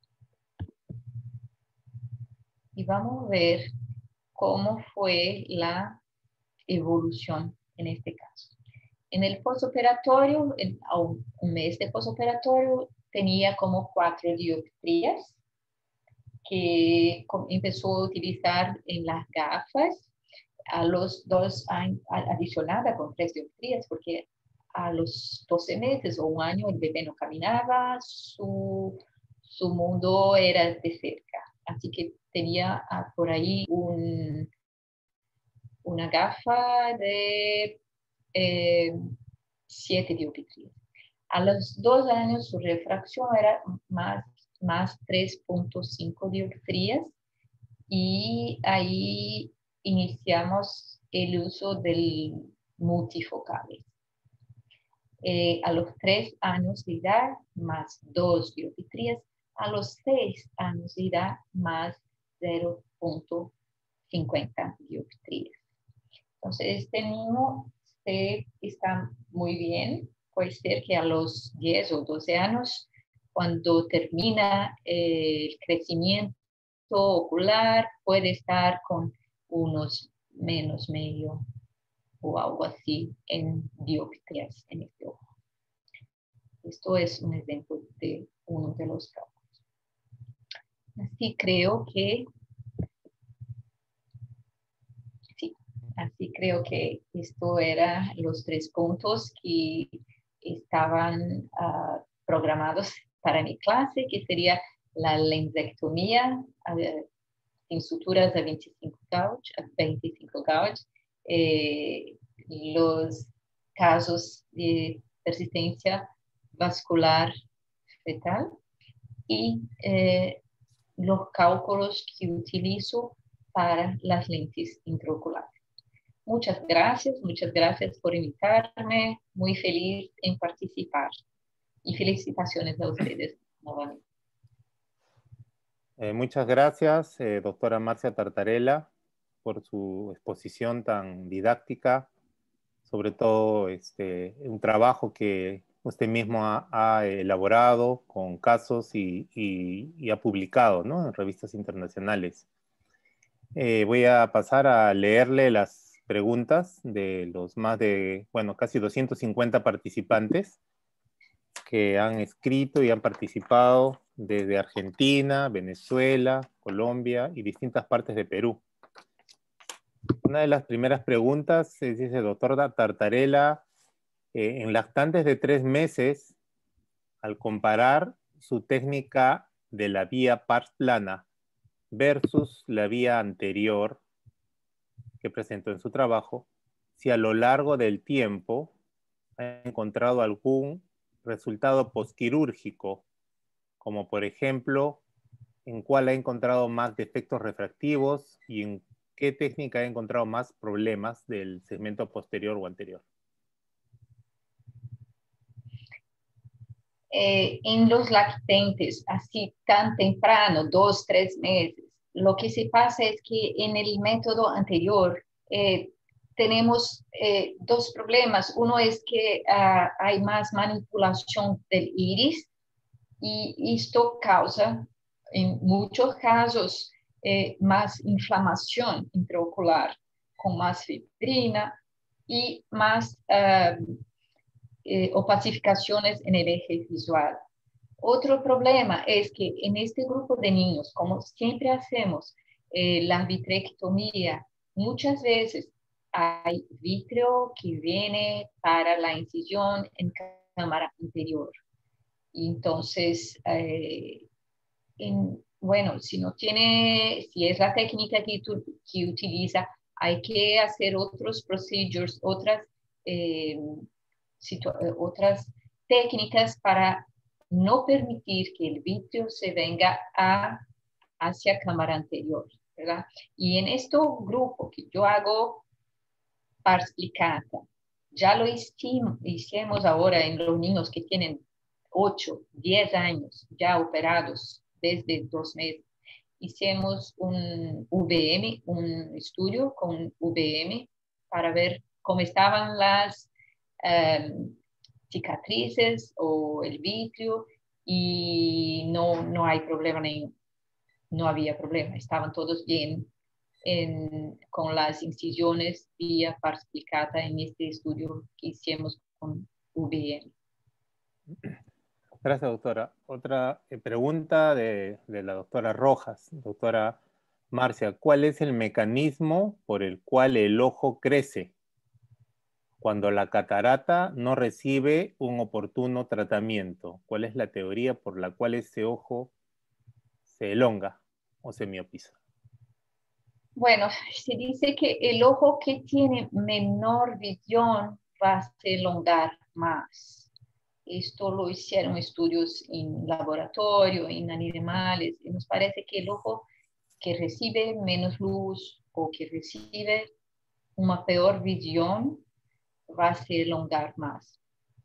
Y vamos a ver cómo fue la evolución en este caso. En el postoperatorio, a un mes de postoperatorio, tenía como 4 dioptrías que empezó a utilizar en las gafas. A los 2 años, adicionada con 3 dioptrías, porque a los 12 meses o un año el bebé no caminaba, su mundo era de cerca. Así que tenía por ahí una gafa de 7 dioptrías. A los 2 años su refracción era más 3,5 dioptrías y ahí iniciamos el uso del multifocales. A los 3 años de edad, más 2 dioptrías. A los 6 años de edad, más 0,50 dioptrías. Entonces, este niño está muy bien. Puede ser que a los 10 o 12 años, cuando termina el crecimiento ocular, puede estar con unos menos medio o algo así en dioptrías en este ojo. Esto es un ejemplo de uno de los cálculos. Así creo que esto eran los 3 puntos que estaban programados para mi clase, que sería la lensectomía sin suturas a 25 gauge, los casos de persistencia vascular fetal y los cálculos que utilizo para las lentes intraoculares. Muchas gracias por invitarme. Muy feliz en participar. Y felicitaciones a ustedes nuevamente. Muchas gracias, doctora Marcia Tartarella, por su exposición tan didáctica, sobre todo un trabajo que usted mismo ha elaborado con casos y ha publicado, ¿no?, en revistas internacionales. Voy a pasar a leerle las preguntas de los más de, bueno, casi 250 participantes que han escrito y han participado desde Argentina, Venezuela, Colombia y distintas partes de Perú. Una de las primeras preguntas dice, doctor Tartarella, en lactantes de 3 meses, al comparar su técnica de la vía pars plana versus la vía anterior que presentó en su trabajo, si a lo largo del tiempo ha encontrado algún resultado posquirúrgico, como por ejemplo, en cuál ha encontrado más defectos refractivos y en qué técnica ha encontrado más problemas del segmento posterior o anterior. En los lactantes, así tan temprano, 2, 3 meses, lo que se pasa es que en el método anterior tenemos 2 problemas. Uno es que hay más manipulación del iris y esto causa en muchos casos más inflamación intraocular con más fibrina y más opacificaciones en el eje visual. Otro problema es que en este grupo de niños, como siempre hacemos la vitrectomía, muchas veces hay vítreo que viene para la incisión en cámara interior. Y entonces bueno, si no tiene, si es la técnica que utiliza, hay que hacer otros procedures, otras técnicas para no permitir que el vitrio se venga hacia cámara anterior, ¿verdad? Y en este grupo que yo hago pars plicata, ya lo hicimos ahora en los niños que tienen 8, 10 años ya operados desde 2 meses. Hicimos un VM, un estudio con VM para ver cómo estaban las cicatrices o el vitrio y no hay problema ninguno. No había problema, estaban todos bien con las incisiones vía pars plicata en este estudio que hicimos con VM. Gracias, doctora. Otra pregunta de la doctora Rojas. Doctora Marcia, ¿cuál es el mecanismo por el cual el ojo crece cuando la catarata no recibe un oportuno tratamiento? ¿Cuál es la teoría por la cual ese ojo se elonga o se miopiza? Bueno, se dice que el ojo que tiene menor visión va a se elongar más. Esto lo hicieron estudios en laboratorio, en animales, y nos parece que el ojo que recibe menos luz o que recibe una peor visión va a se elongar más.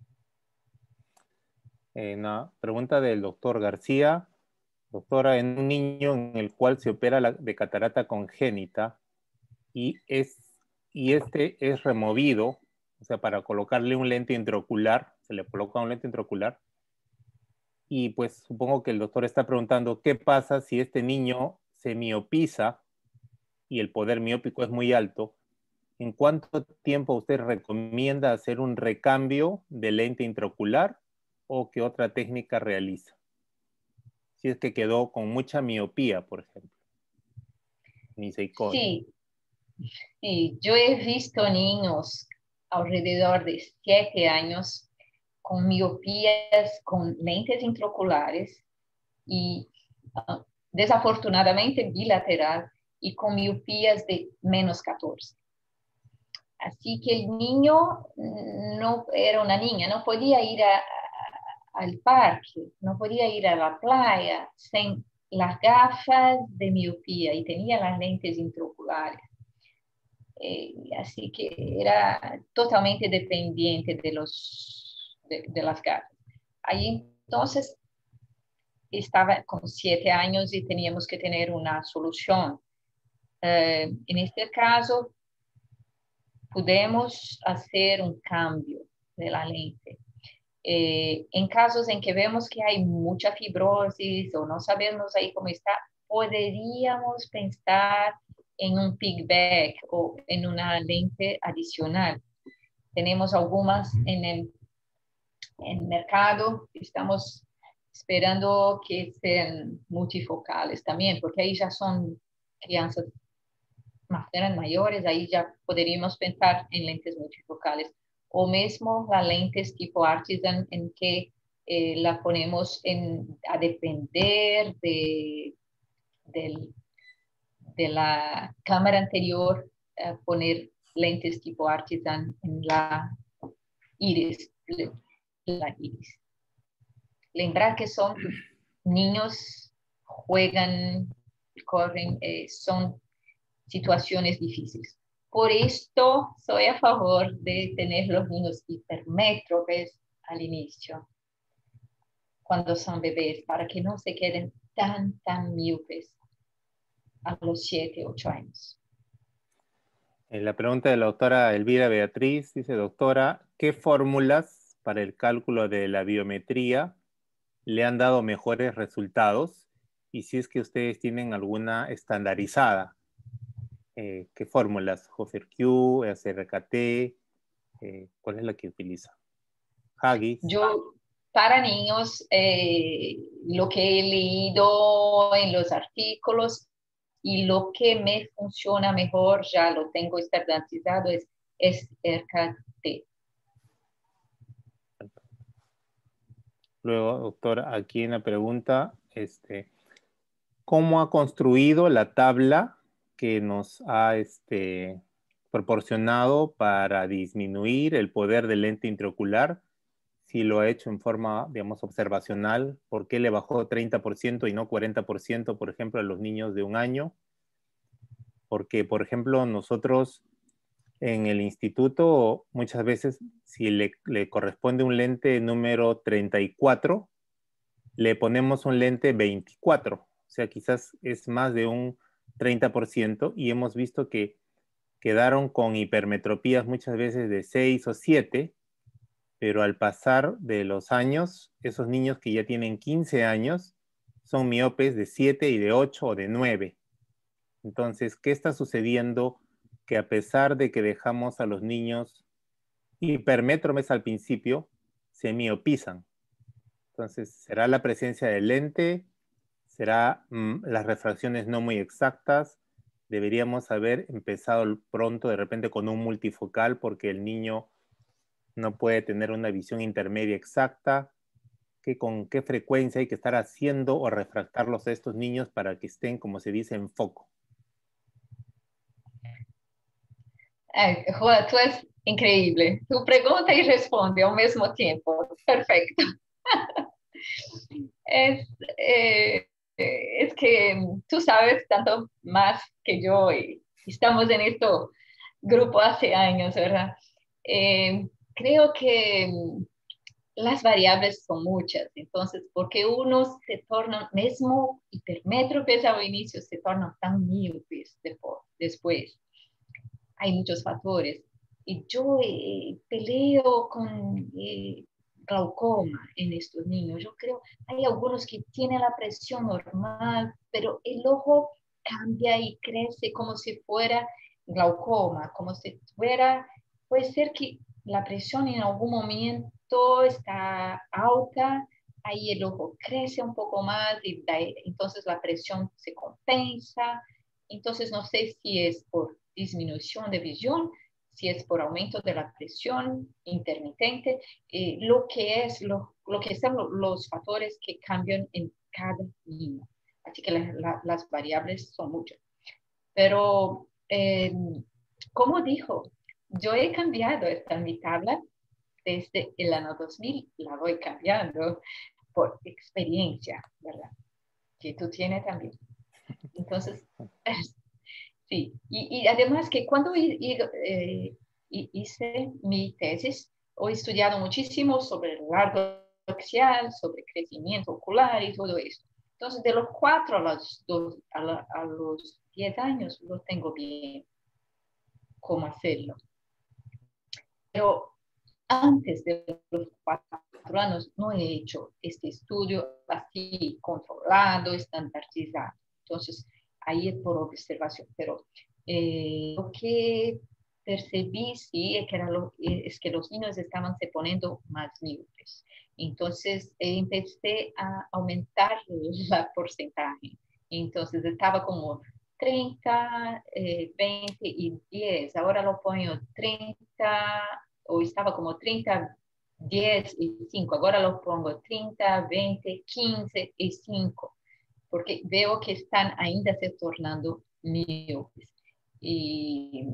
Una pregunta del doctor García. Doctora, en un niño en el cual se opera de catarata congénita y este es removido, o sea, para colocarle un lente intraocular, se le coloca un lente intraocular, y pues supongo que el doctor está preguntando qué pasa si este niño se miopiza y el poder miópico es muy alto. ¿En cuánto tiempo usted recomienda hacer un recambio de lente intraocular o qué otra técnica realiza? Si es que quedó con mucha miopía, por ejemplo, niseiconia. Sí, sí, yo he visto niños alrededor de 7 años con miopías, con lentes intraoculares y desafortunadamente bilateral y con miopías de -14. Así que el niño no era una niña, no podía ir al parque, no podía ir a la playa sin las gafas de miopía y tenía las lentes intraoculares. Así que era totalmente dependiente de las gafas. Ahí entonces estaba con 7 años y teníamos que tener una solución. En este caso, podemos hacer un cambio de la lente. En casos en que vemos que hay mucha fibrosis o no sabemos ahí cómo está, podríamos pensar en un pigback o en una lente adicional. Tenemos algunas en el mercado, estamos esperando que sean multifocales también, porque ahí ya son crianzas más mayores, ahí ya podríamos pensar en lentes multifocales. O mismo las lentes tipo Artisan en que la ponemos a depender de la cámara anterior, poner lentes tipo Artisan en iris, la iris. Lembrar que son niños, juegan, corren, son situaciones difíciles. Por esto soy a favor de tener los niños hipermétropes al inicio, cuando son bebés, para que no se queden tan míopes a los 7, 8 años. La pregunta de la doctora Elvira Beatriz dice, doctora, ¿qué fórmulas para el cálculo de la biometría le han dado mejores resultados? Y si es que ustedes tienen alguna estandarizada, ¿qué fórmulas? ¿Hofer-Q, SRKT? ¿Cuál es la que utiliza? Haggis. Yo, para niños, lo que he leído en los artículos y lo que me funciona mejor, ya lo tengo estandarizado, es RKT. Luego, doctora, aquí en la pregunta, cómo ha construido la tabla que nos ha proporcionado para disminuir el poder del lente intraocular, si lo ha hecho en forma, digamos, observacional, por qué le bajó 30% y no 40%, por ejemplo, a los niños de 1 año, porque, por ejemplo, nosotros en el instituto muchas veces, si le corresponde un lente número 34, le ponemos un lente 24, o sea, quizás es más de un 30%, y hemos visto que quedaron con hipermetropías muchas veces de 6 o 7, pero al pasar de los años, esos niños que ya tienen 15 años son miopes de 7 y de 8 o de 9. Entonces, ¿qué está sucediendo? Que a pesar de que dejamos a los niños hipermétropes al principio, se miopizan. Entonces, ¿será la presencia del lente? ¿Será las refracciones no muy exactas? Deberíamos haber empezado pronto de repente con un multifocal porque el niño no puede tener una visión intermedia exacta. ¿Con qué frecuencia hay que estar haciendo o refractarlos a estos niños para que estén, como se dice, en foco? Juan, tú es increíble. Tu pregunta y responde al mismo tiempo. Perfecto. Es, es que tú sabes tanto más que yo y estamos en este grupo hace años, ¿verdad? Creo que las variables son muchas, entonces, porque unos se tornan, mismo hipermétropes al inicio, se tornan tan míopes después. Hay muchos factores. Y yo peleo con glaucoma en estos niños. Yo creo, hay algunos que tienen la presión normal, pero el ojo cambia y crece como si fuera glaucoma, como si fuera, puede ser que la presión en algún momento está alta, ahí el ojo crece un poco más y entonces la presión se compensa. Entonces no sé si es por disminución de visión, si es por aumento de la presión intermitente, lo que son los factores que cambian en cada niño. Así que las variables son muchas. Pero, como dijo, yo he cambiado esta mi tabla desde el año 2000, la voy cambiando por experiencia, ¿verdad? Que tú tienes también. Entonces, sí, y además que cuando hice mi tesis, he estudiado muchísimo sobre el largo axial, sobre crecimiento ocular y todo esto. Entonces, de los 4 a los 10 años, lo tengo bien cómo hacerlo. Pero antes de los 4 años no he hecho este estudio así controlado, estandarizado. Entonces, ahí es por observación. Pero lo que percibí sí es que los niños estaban se poniendo más miopes. Entonces, empecé a aumentar la porcentaje. Entonces, estaba como 30, 20 y 10. Ahora lo pongo 30, o estaba como 30, 10 y 5. Ahora lo pongo 30, 20, 15 y 5, porque veo que están ainda se tornando míopes. Y,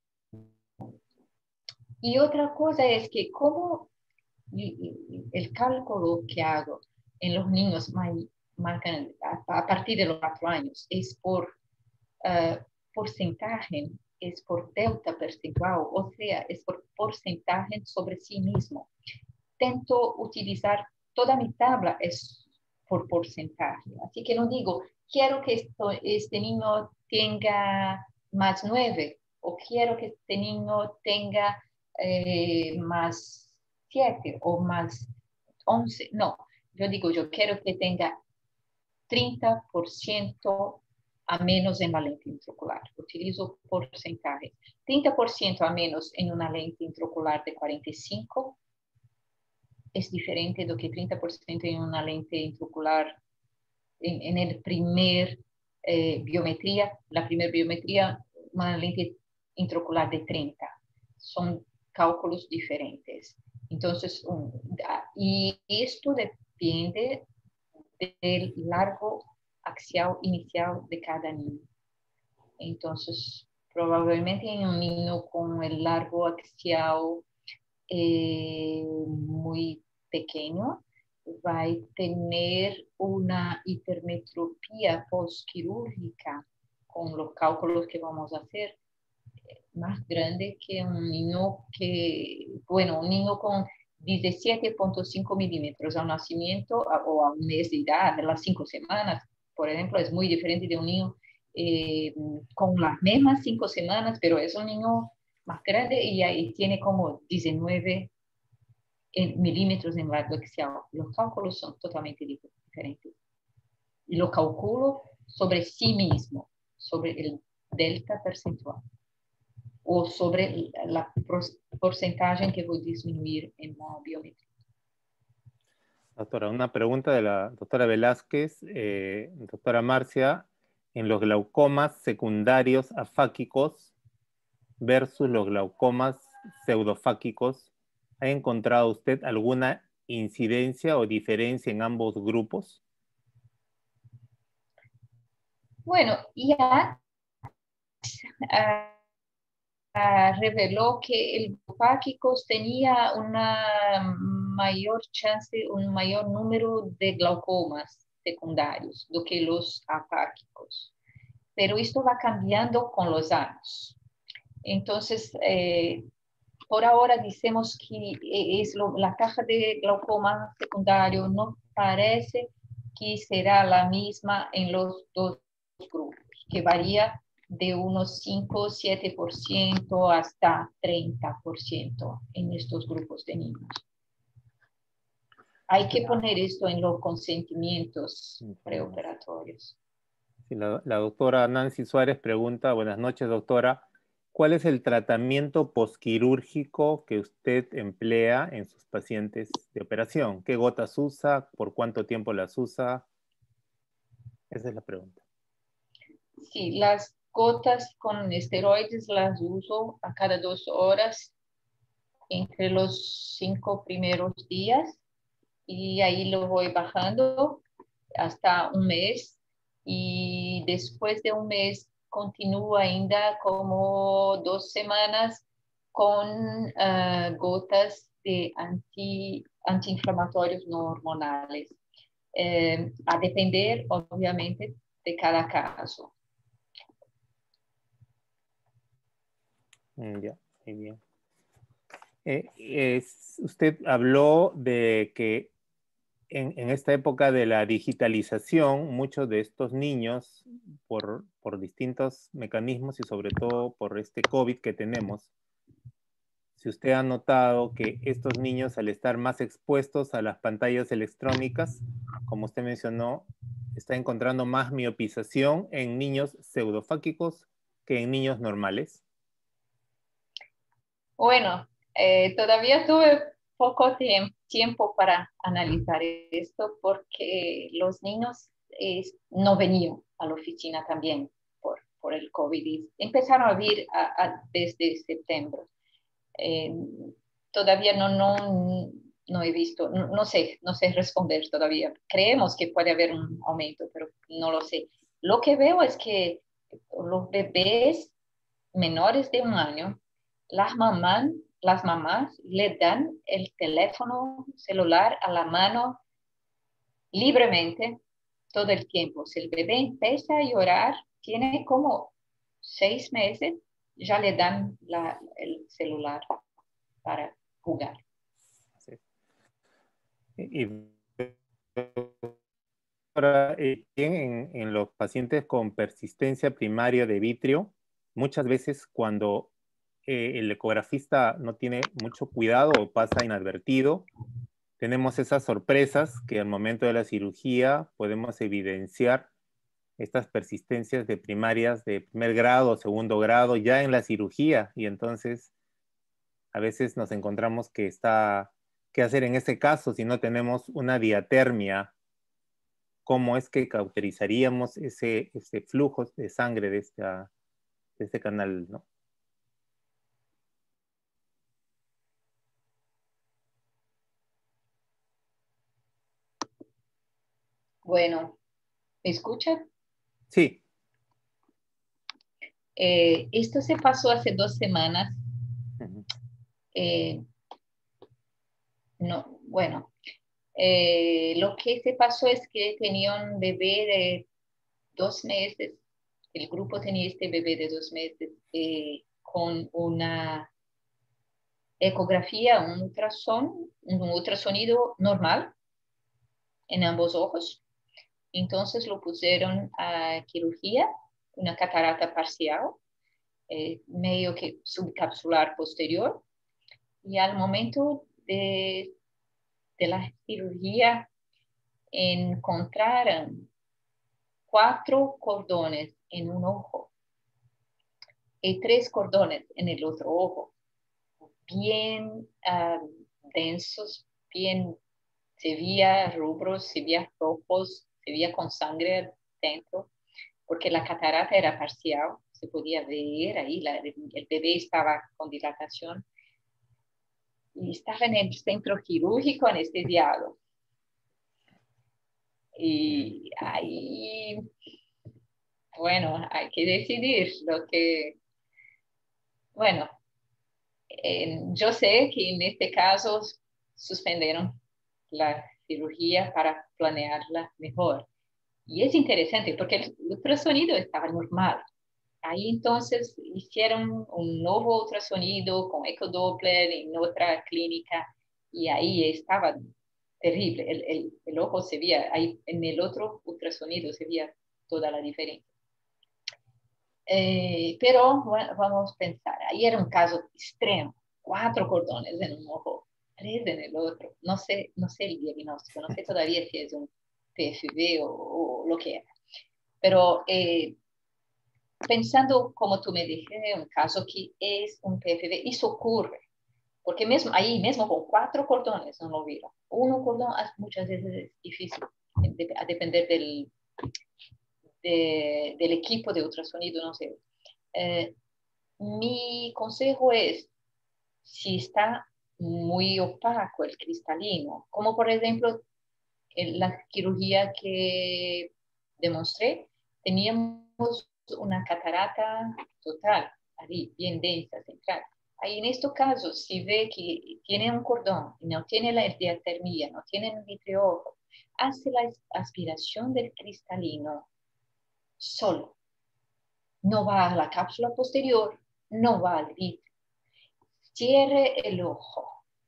y otra cosa es que como el cálculo que hago en los niños marcan a partir de los 4 años es por porcentaje, es por delta percentual, o sea, es por porcentaje sobre sí mismo. Intento utilizar toda mi tabla es por porcentaje. Así que no digo, quiero que este niño tenga más 9 o quiero que este niño tenga más 7 o más 11. No, yo digo, yo quiero que tenga 30% a menos en la lente intraocular. Utilizo porcentaje. 30% a menos en una lente intraocular de 45 es diferente do que 30% en una lente intraocular en el primer biometría. La primera biometría, una lente intraocular de 30. Son cálculos diferentes. Entonces, y esto depende del largo axial inicial de cada niño. Entonces, probablemente en un niño con el largo axial muy pequeño, va a tener una hipermetropía postquirúrgica con los cálculos que vamos a hacer más grande que un niño un niño con 17,5 milímetros al nacimiento o a un mes de edad, de las 5 semanas, por ejemplo, es muy diferente de un niño con las mismas 5 semanas, pero es un niño más grande y ahí tiene como 19 milímetros en largo axial. Los cálculos son totalmente diferentes. Y lo calculo sobre sí mismo, sobre el delta percentual o sobre la porcentaje que voy a disminuir en la biometría. Doctora, una pregunta de la doctora Velázquez, doctora Marcia, en los glaucomas secundarios afáquicos versus los glaucomas pseudofáquicos, ¿ha encontrado usted alguna incidencia o diferencia en ambos grupos? Bueno, ya reveló que el glaucómicos tenía una mayor chance, un mayor número de glaucomas secundarios do que los afáquicos. Pero esto va cambiando con los años. Entonces, por ahora decimos que la taxa de glaucoma secundario no parece que será la misma en los dos grupos, que varía de unos 5, 7% hasta 30% en estos grupos de niños. Hay que poner esto en los consentimientos preoperatorios. Sí, la doctora Nancy Suárez pregunta, buenas noches, doctora, ¿cuál es el tratamiento posquirúrgico que usted emplea en sus pacientes de operación? ¿Qué gotas usa? ¿Por cuánto tiempo las usa? Esa es la pregunta. Sí, las gotas con esteroides las uso a cada 2 horas entre los 5 primeros días y ahí lo voy bajando hasta un mes y después de un mes continúo ainda como 2 semanas con gotas de antiinflamatorios no hormonales, a depender obviamente de cada caso. Ya, muy bien. Usted habló de que en esta época de la digitalización, muchos de estos niños, por distintos mecanismos y sobre todo por este COVID que tenemos, si usted ha notado que estos niños al estar más expuestos a las pantallas electrónicas, como usted mencionó, está encontrando más miopización en niños pseudofáquicos que en niños normales. Bueno, todavía tuve poco tiempo para analizar esto porque los niños no venían a la oficina también por el COVID y empezaron a venir desde septiembre. Eh, todavía no he visto, no sé responder todavía. Creemos que puede haber un aumento, pero no lo sé. Lo que veo es que los bebés menores de 1 año, las mamás le dan el teléfono celular a la mano libremente todo el tiempo. Si el bebé empieza a llorar, tiene como 6 meses, ya le dan el celular para jugar. Sí. Y ahora, en los pacientes con persistencia primaria de vitrio, muchas veces cuando el ecografista no tiene mucho cuidado o pasa inadvertido, tenemos esas sorpresas que al momento de la cirugía podemos evidenciar estas persistencias de primarias de primer grado o segundo grado ya en la cirugía y entonces a veces nos encontramos que ¿qué hacer en este caso si no tenemos una diatermia? ¿Cómo es que cauterizaríamos ese flujo de sangre de este canal, ¿no? Bueno, ¿Me escucha? Sí. Esto se pasó hace 2 semanas. Ujú. Eh, no, bueno, lo que se pasó es que tenía un bebé de 2 meses. El grupo tenía este bebé de 2 meses con una ecografía, un ultrasonido normal en ambos ojos. Entonces lo pusieron a cirugía, una catarata parcial, medio que subcapsular posterior. Y al momento de la cirugía encontraron 4 cordones en un ojo y 3 cordones en el otro ojo, bien densos, bien, se veía rubros, se veía rojos, se veía con sangre dentro, porque la catarata era parcial, se podía ver ahí, el bebé estaba con dilatación y estaba en el centro quirúrgico anestesiado. Y ahí, bueno, hay que decidir lo que, bueno, yo sé que en este caso suspendieron la cirugía para planearla mejor. Y es interesante porque el ultrasonido estaba normal. Ahí entonces hicieron un nuevo ultrasonido con ecodoppler en otra clínica y ahí estaba terrible. El ojo se veía, ahí en el otro ultrasonido se veía toda la diferencia. Pero bueno, vamos a pensar, ahí era un caso extremo, 4 cordones en un ojo, 3 en el otro. No sé el diagnóstico, no sé todavía si es un PFV o lo que era. Pero pensando, como tú me dijiste, un caso que es un PFV, eso ocurre, porque mismo ahí, mismo con 4 cordones no lo vieron. Uno cordón muchas veces es difícil, a depender del equipo de ultrasonido, no sé. Eh, Mi consejo es, si está muy opaco el cristalino, como por ejemplo en la cirugía que demostré, teníamos una catarata total, ahí, bien densa, central. Ahí en estos casos, si ve que tiene un cordón, no tiene la diatermia, no tiene el vitriojo, hace la aspiración del cristalino solo. No va a la cápsula posterior, no va al vitrio. Cierre el ojo.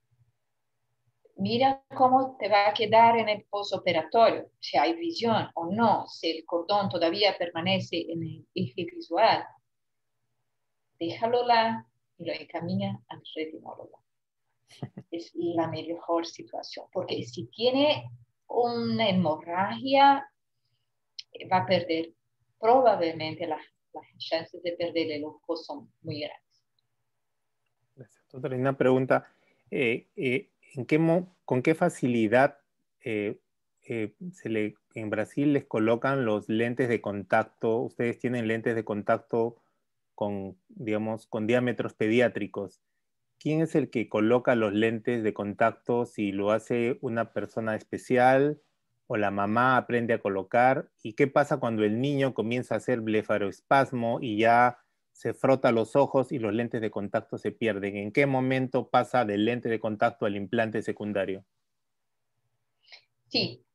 Mira cómo te va a quedar en el postoperatorio, si hay visión o no, si el cordón todavía permanece en el eje visual. Déjalo la y lo encamina al retinólogo. Es la mejor situación, porque si tiene una hemorragia, va a perder, probablemente las chances de perder el ojo son muy grandes. Gracias, doctora. Y una pregunta, ¿con qué facilidad en Brasil les colocan los lentes de contacto? Ustedes tienen lentes de contacto con, digamos, con diámetros pediátricos. ¿Quién es el que coloca los lentes de contacto? Si lo hace una persona especial o la mamá aprende a colocar. ¿Y qué pasa cuando el niño comienza a hacer blefaroespasmo y ya se frota los ojos y los lentes de contacto se pierden? ¿En qué momento pasa del lente de contacto al implante secundario? Sí,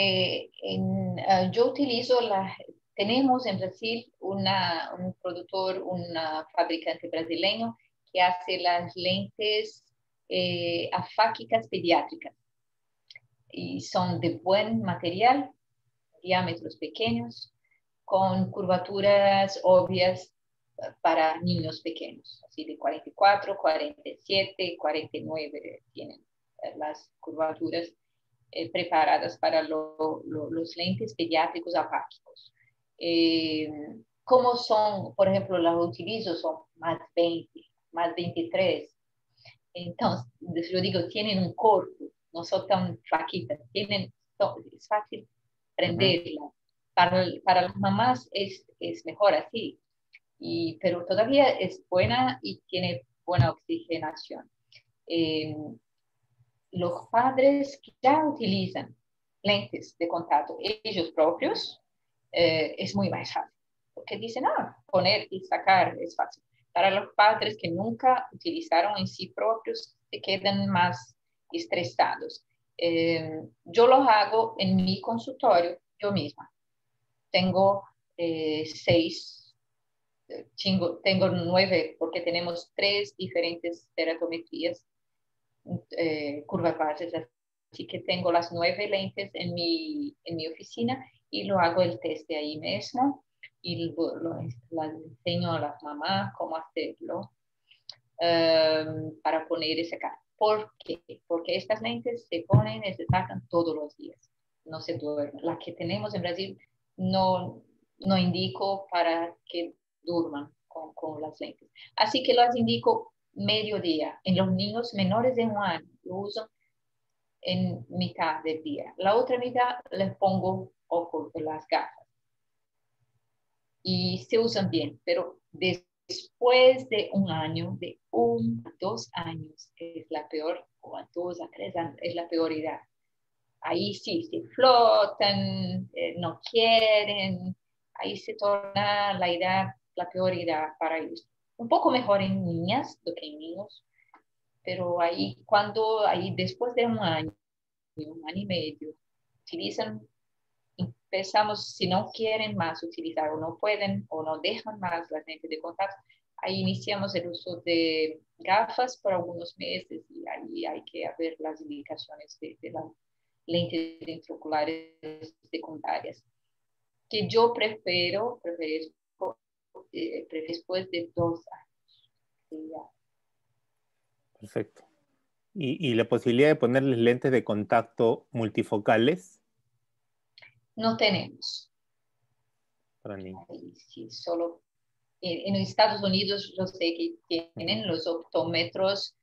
yo utilizo tenemos en Brasil un productor, un fabricante brasileño que hace las lentes afáquicas pediátricas y son de buen material, diámetros pequeños, con curvaturas obvias para niños pequeños, así de 44, 47, 49 tienen las curvaturas preparadas para los lentes pediátricos apáticos. ¿Cómo son? Por ejemplo, los utilizo son más 20, más 23. Entonces, yo digo, tienen un corpo, no son tan flaquitas, es fácil Ujú. prenderla. Para las mamás es mejor así, pero todavía es buena y tiene buena oxigenación. Eh, los padres que ya utilizan lentes de contacto ellos propios es muy más fácil. Porque dicen, poner y sacar es fácil. Para los padres que nunca utilizaron en sí propios, se quedan más estresados. Yo los hago en mi consultorio yo misma. Tengo 6, tengo 9, porque tenemos 3 diferentes teratometrías, curvas bases, así que tengo las 9 lentes en mi oficina y lo hago el test de ahí mismo y enseño a las mamás cómo hacerlo para poner ese cara. ¿Por qué? Porque estas lentes se ponen y se sacan todos los días, no se duermen. Las que tenemos en Brasil no indico para que durman con las lentes. Así que las indico mediodía. En los niños menores de 1 año lo uso en mitad del día. La otra mitad les pongo las gafas y se usan bien, pero después de 1 año, de 1 a 2 años, es la peor, o a 2 a 3 años, es la peor edad. Ahí sí, se flotan, no quieren, ahí se torna la edad, la peor edad para ellos. Un poco mejor en niñas do que en niños, pero ahí después de 1 año, 1 año y medio, utilizan, empezamos, si no quieren más utilizar o no pueden o no dejan más las lentes de contacto, ahí iniciamos el uso de gafas por algunos meses y ahí hay que ver las indicaciones de las lentes intraoculares secundarias, que yo prefiero después de 2 años. Sí, ya. Perfecto. ¿Y la posibilidad de ponerles lentes de contacto multifocales No tenemos. para niños? Sí, solo en Estados Unidos yo sé que tienen los optómetros,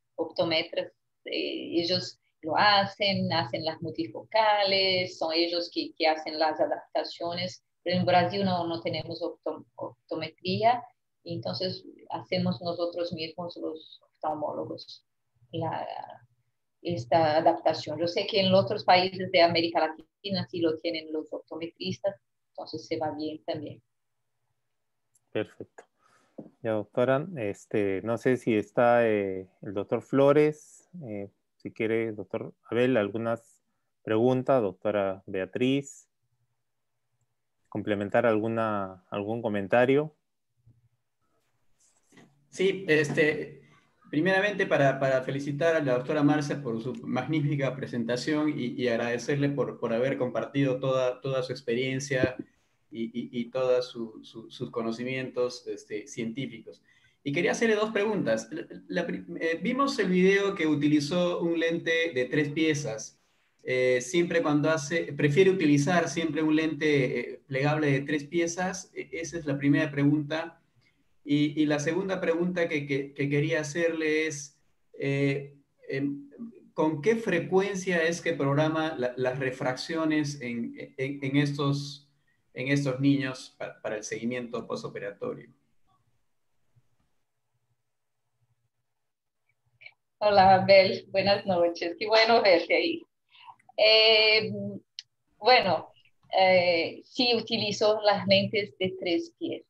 ellos lo hacen las multifocales, son ellos que hacen las adaptaciones, pero en Brasil no tenemos optometría, entonces hacemos nosotros mismos los oftalmólogos la, esta adaptación. Yo sé que en otros países de América Latina sí lo tienen los optometristas, entonces se va bien también. Perfecto. Ya, doctora, no sé si está el doctor Flores, si quiere, doctor Abel, algunas preguntas, doctora Beatriz, complementar algún comentario. Sí, primeramente para felicitar a la doctora Marcia por su magnífica presentación y agradecerle por haber compartido toda su experiencia y todos sus conocimientos científicos. Y quería hacerle 2 preguntas. Vimos el video que utilizó un lente de 3 piezas. Siempre prefiere utilizar siempre un lente plegable de 3 piezas. Esa es la primera pregunta. Y la segunda pregunta que quería hacerle es, ¿con qué frecuencia es que programa las refracciones en estos niños para el seguimiento postoperatorio? Hola, Abel, buenas noches, qué bueno verte ahí. Eh, bueno, sí utilizo las lentes de 3 pies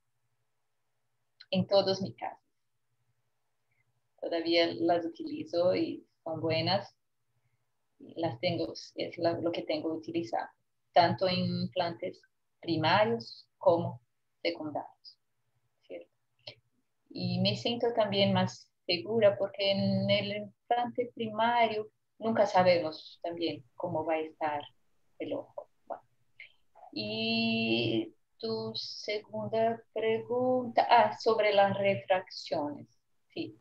en todos mis casos. Todavía las utilizo y son buenas. Las tengo, es lo que tengo utilizado, tanto en implantes primarios como secundarios, ¿cierto? Y me siento también más segura porque en el implante primario nunca sabemos también cómo va a estar el ojo. Bueno, y tu segunda pregunta, sobre las refracciones. Sí,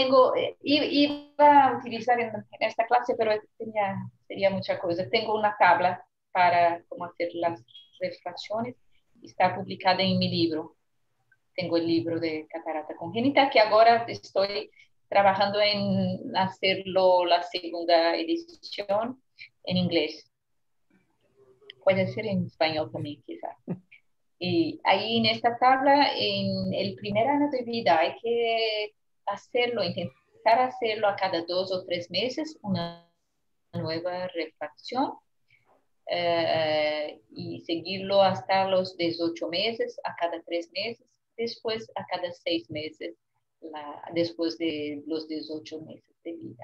iba a utilizar en esta clase, pero sería mucha cosa. Tengo una tabla para cómo hacer las refracciones. Está publicada en mi libro. Tengo el libro de catarata congénita, que ahora estoy trabajando en hacerlo la segunda edición en inglés. Puede ser en español también, quizás. Y ahí en esta tabla, en el primer año de vida, hay que intentar hacerlo a cada 2 o 3 meses, una nueva refracción. Y seguirlo hasta los 18 meses, a cada 3 meses, después a cada 6 meses, después de los 18 meses de vida.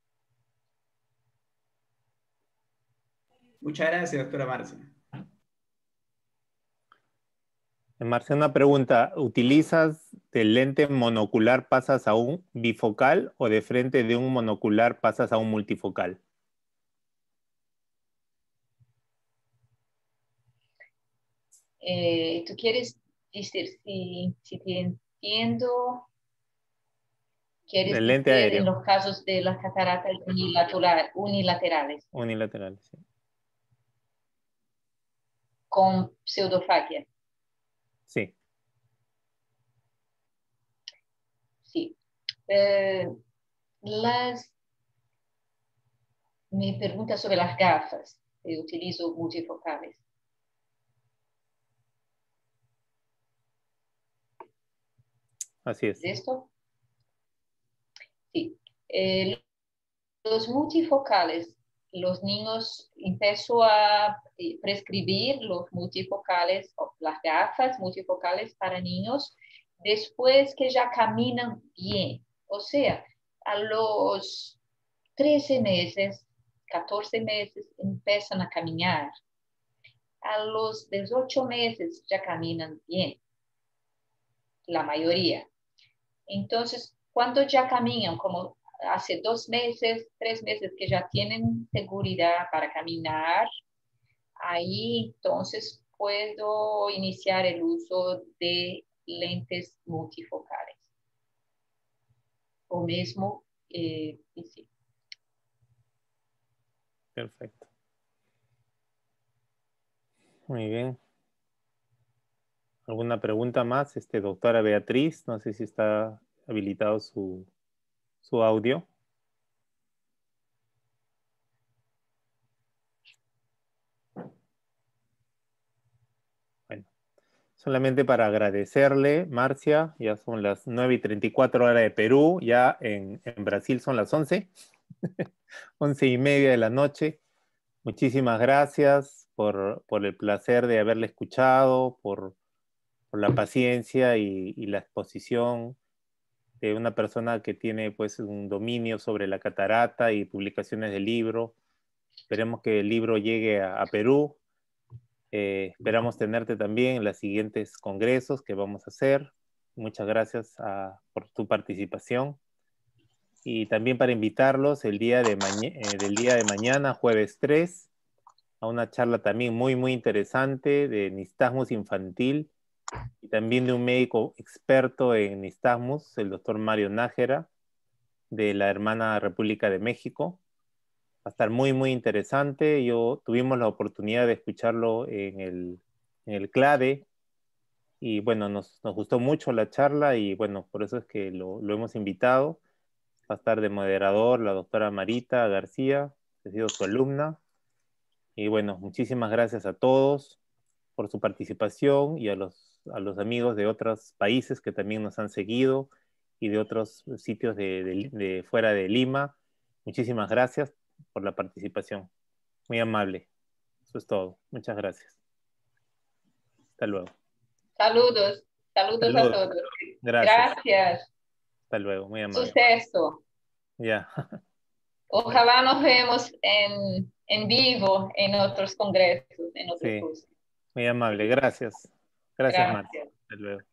Muchas gracias, doctora Marcia. Marcia, una pregunta. ¿Utilizas del lente monocular pasas a un bifocal o de frente de un monocular pasas a un multifocal? ¿Tú quieres decir si te entiendo? ¿Quieres Del lente decir en aéreo. los casos de las cataratas unilaterales Unilateral, sí. con pseudofagia? Sí. Sí. Me pregunta sobre las gafas. Utilizo multifocales. Así es. ¿Es esto? Sí. Los multifocales, los niños empezó a prescribir los multifocales, las gafas multifocales para niños después que ya caminan bien. O sea, a los 13 meses, 14 meses empiezan a caminar. A los 18 meses ya caminan bien, la mayoría. Entonces, cuando ya caminan, como hace 2 meses, 3 meses que ya tienen seguridad para caminar, ahí entonces puedo iniciar el uso de lentes multifocales. O mismo, y sí. Perfecto. Muy bien. ¿Alguna pregunta más? Doctora Beatriz, no sé si está habilitado su audio. Bueno, solamente para agradecerle, Marcia, ya son las 9:34 hora de Perú, ya en Brasil son las 11, 11:30 de la noche. Muchísimas gracias por el placer de haberle escuchado, por la paciencia y la exposición de una persona que tiene pues un dominio sobre la catarata y publicaciones de libro. Esperemos que el libro llegue a Perú. Esperamos tenerte también en los siguientes congresos que vamos a hacer. Muchas gracias por tu participación. Y también para invitarlos del día de mañana, jueves 3, a una charla también muy, muy interesante de nistagmus infantil y también de un médico experto en nistagmus, el doctor Mario Nájera, de la hermana República de México. Va a estar muy, muy interesante. Tuvimos la oportunidad de escucharlo en el CLADE y bueno, nos gustó mucho la charla y bueno, por eso es que lo hemos invitado. Va a estar de moderador la doctora Marita García, que ha sido su alumna. Y bueno, muchísimas gracias a todos por su participación y a los amigos de otros países que también nos han seguido y de otros sitios de fuera de Lima. Muchísimas gracias por la participación. Muy amable. Eso es todo. Muchas gracias. Hasta luego. Saludos, saludos a Saludos. todos. Gracias. Gracias. Hasta luego. Muy amable. Suceso. Ya. Ojalá nos vemos en vivo en otros congresos, en otros Sí. cursos. Muy amable. Gracias. Gracias, Marta. Gracias. Hasta luego.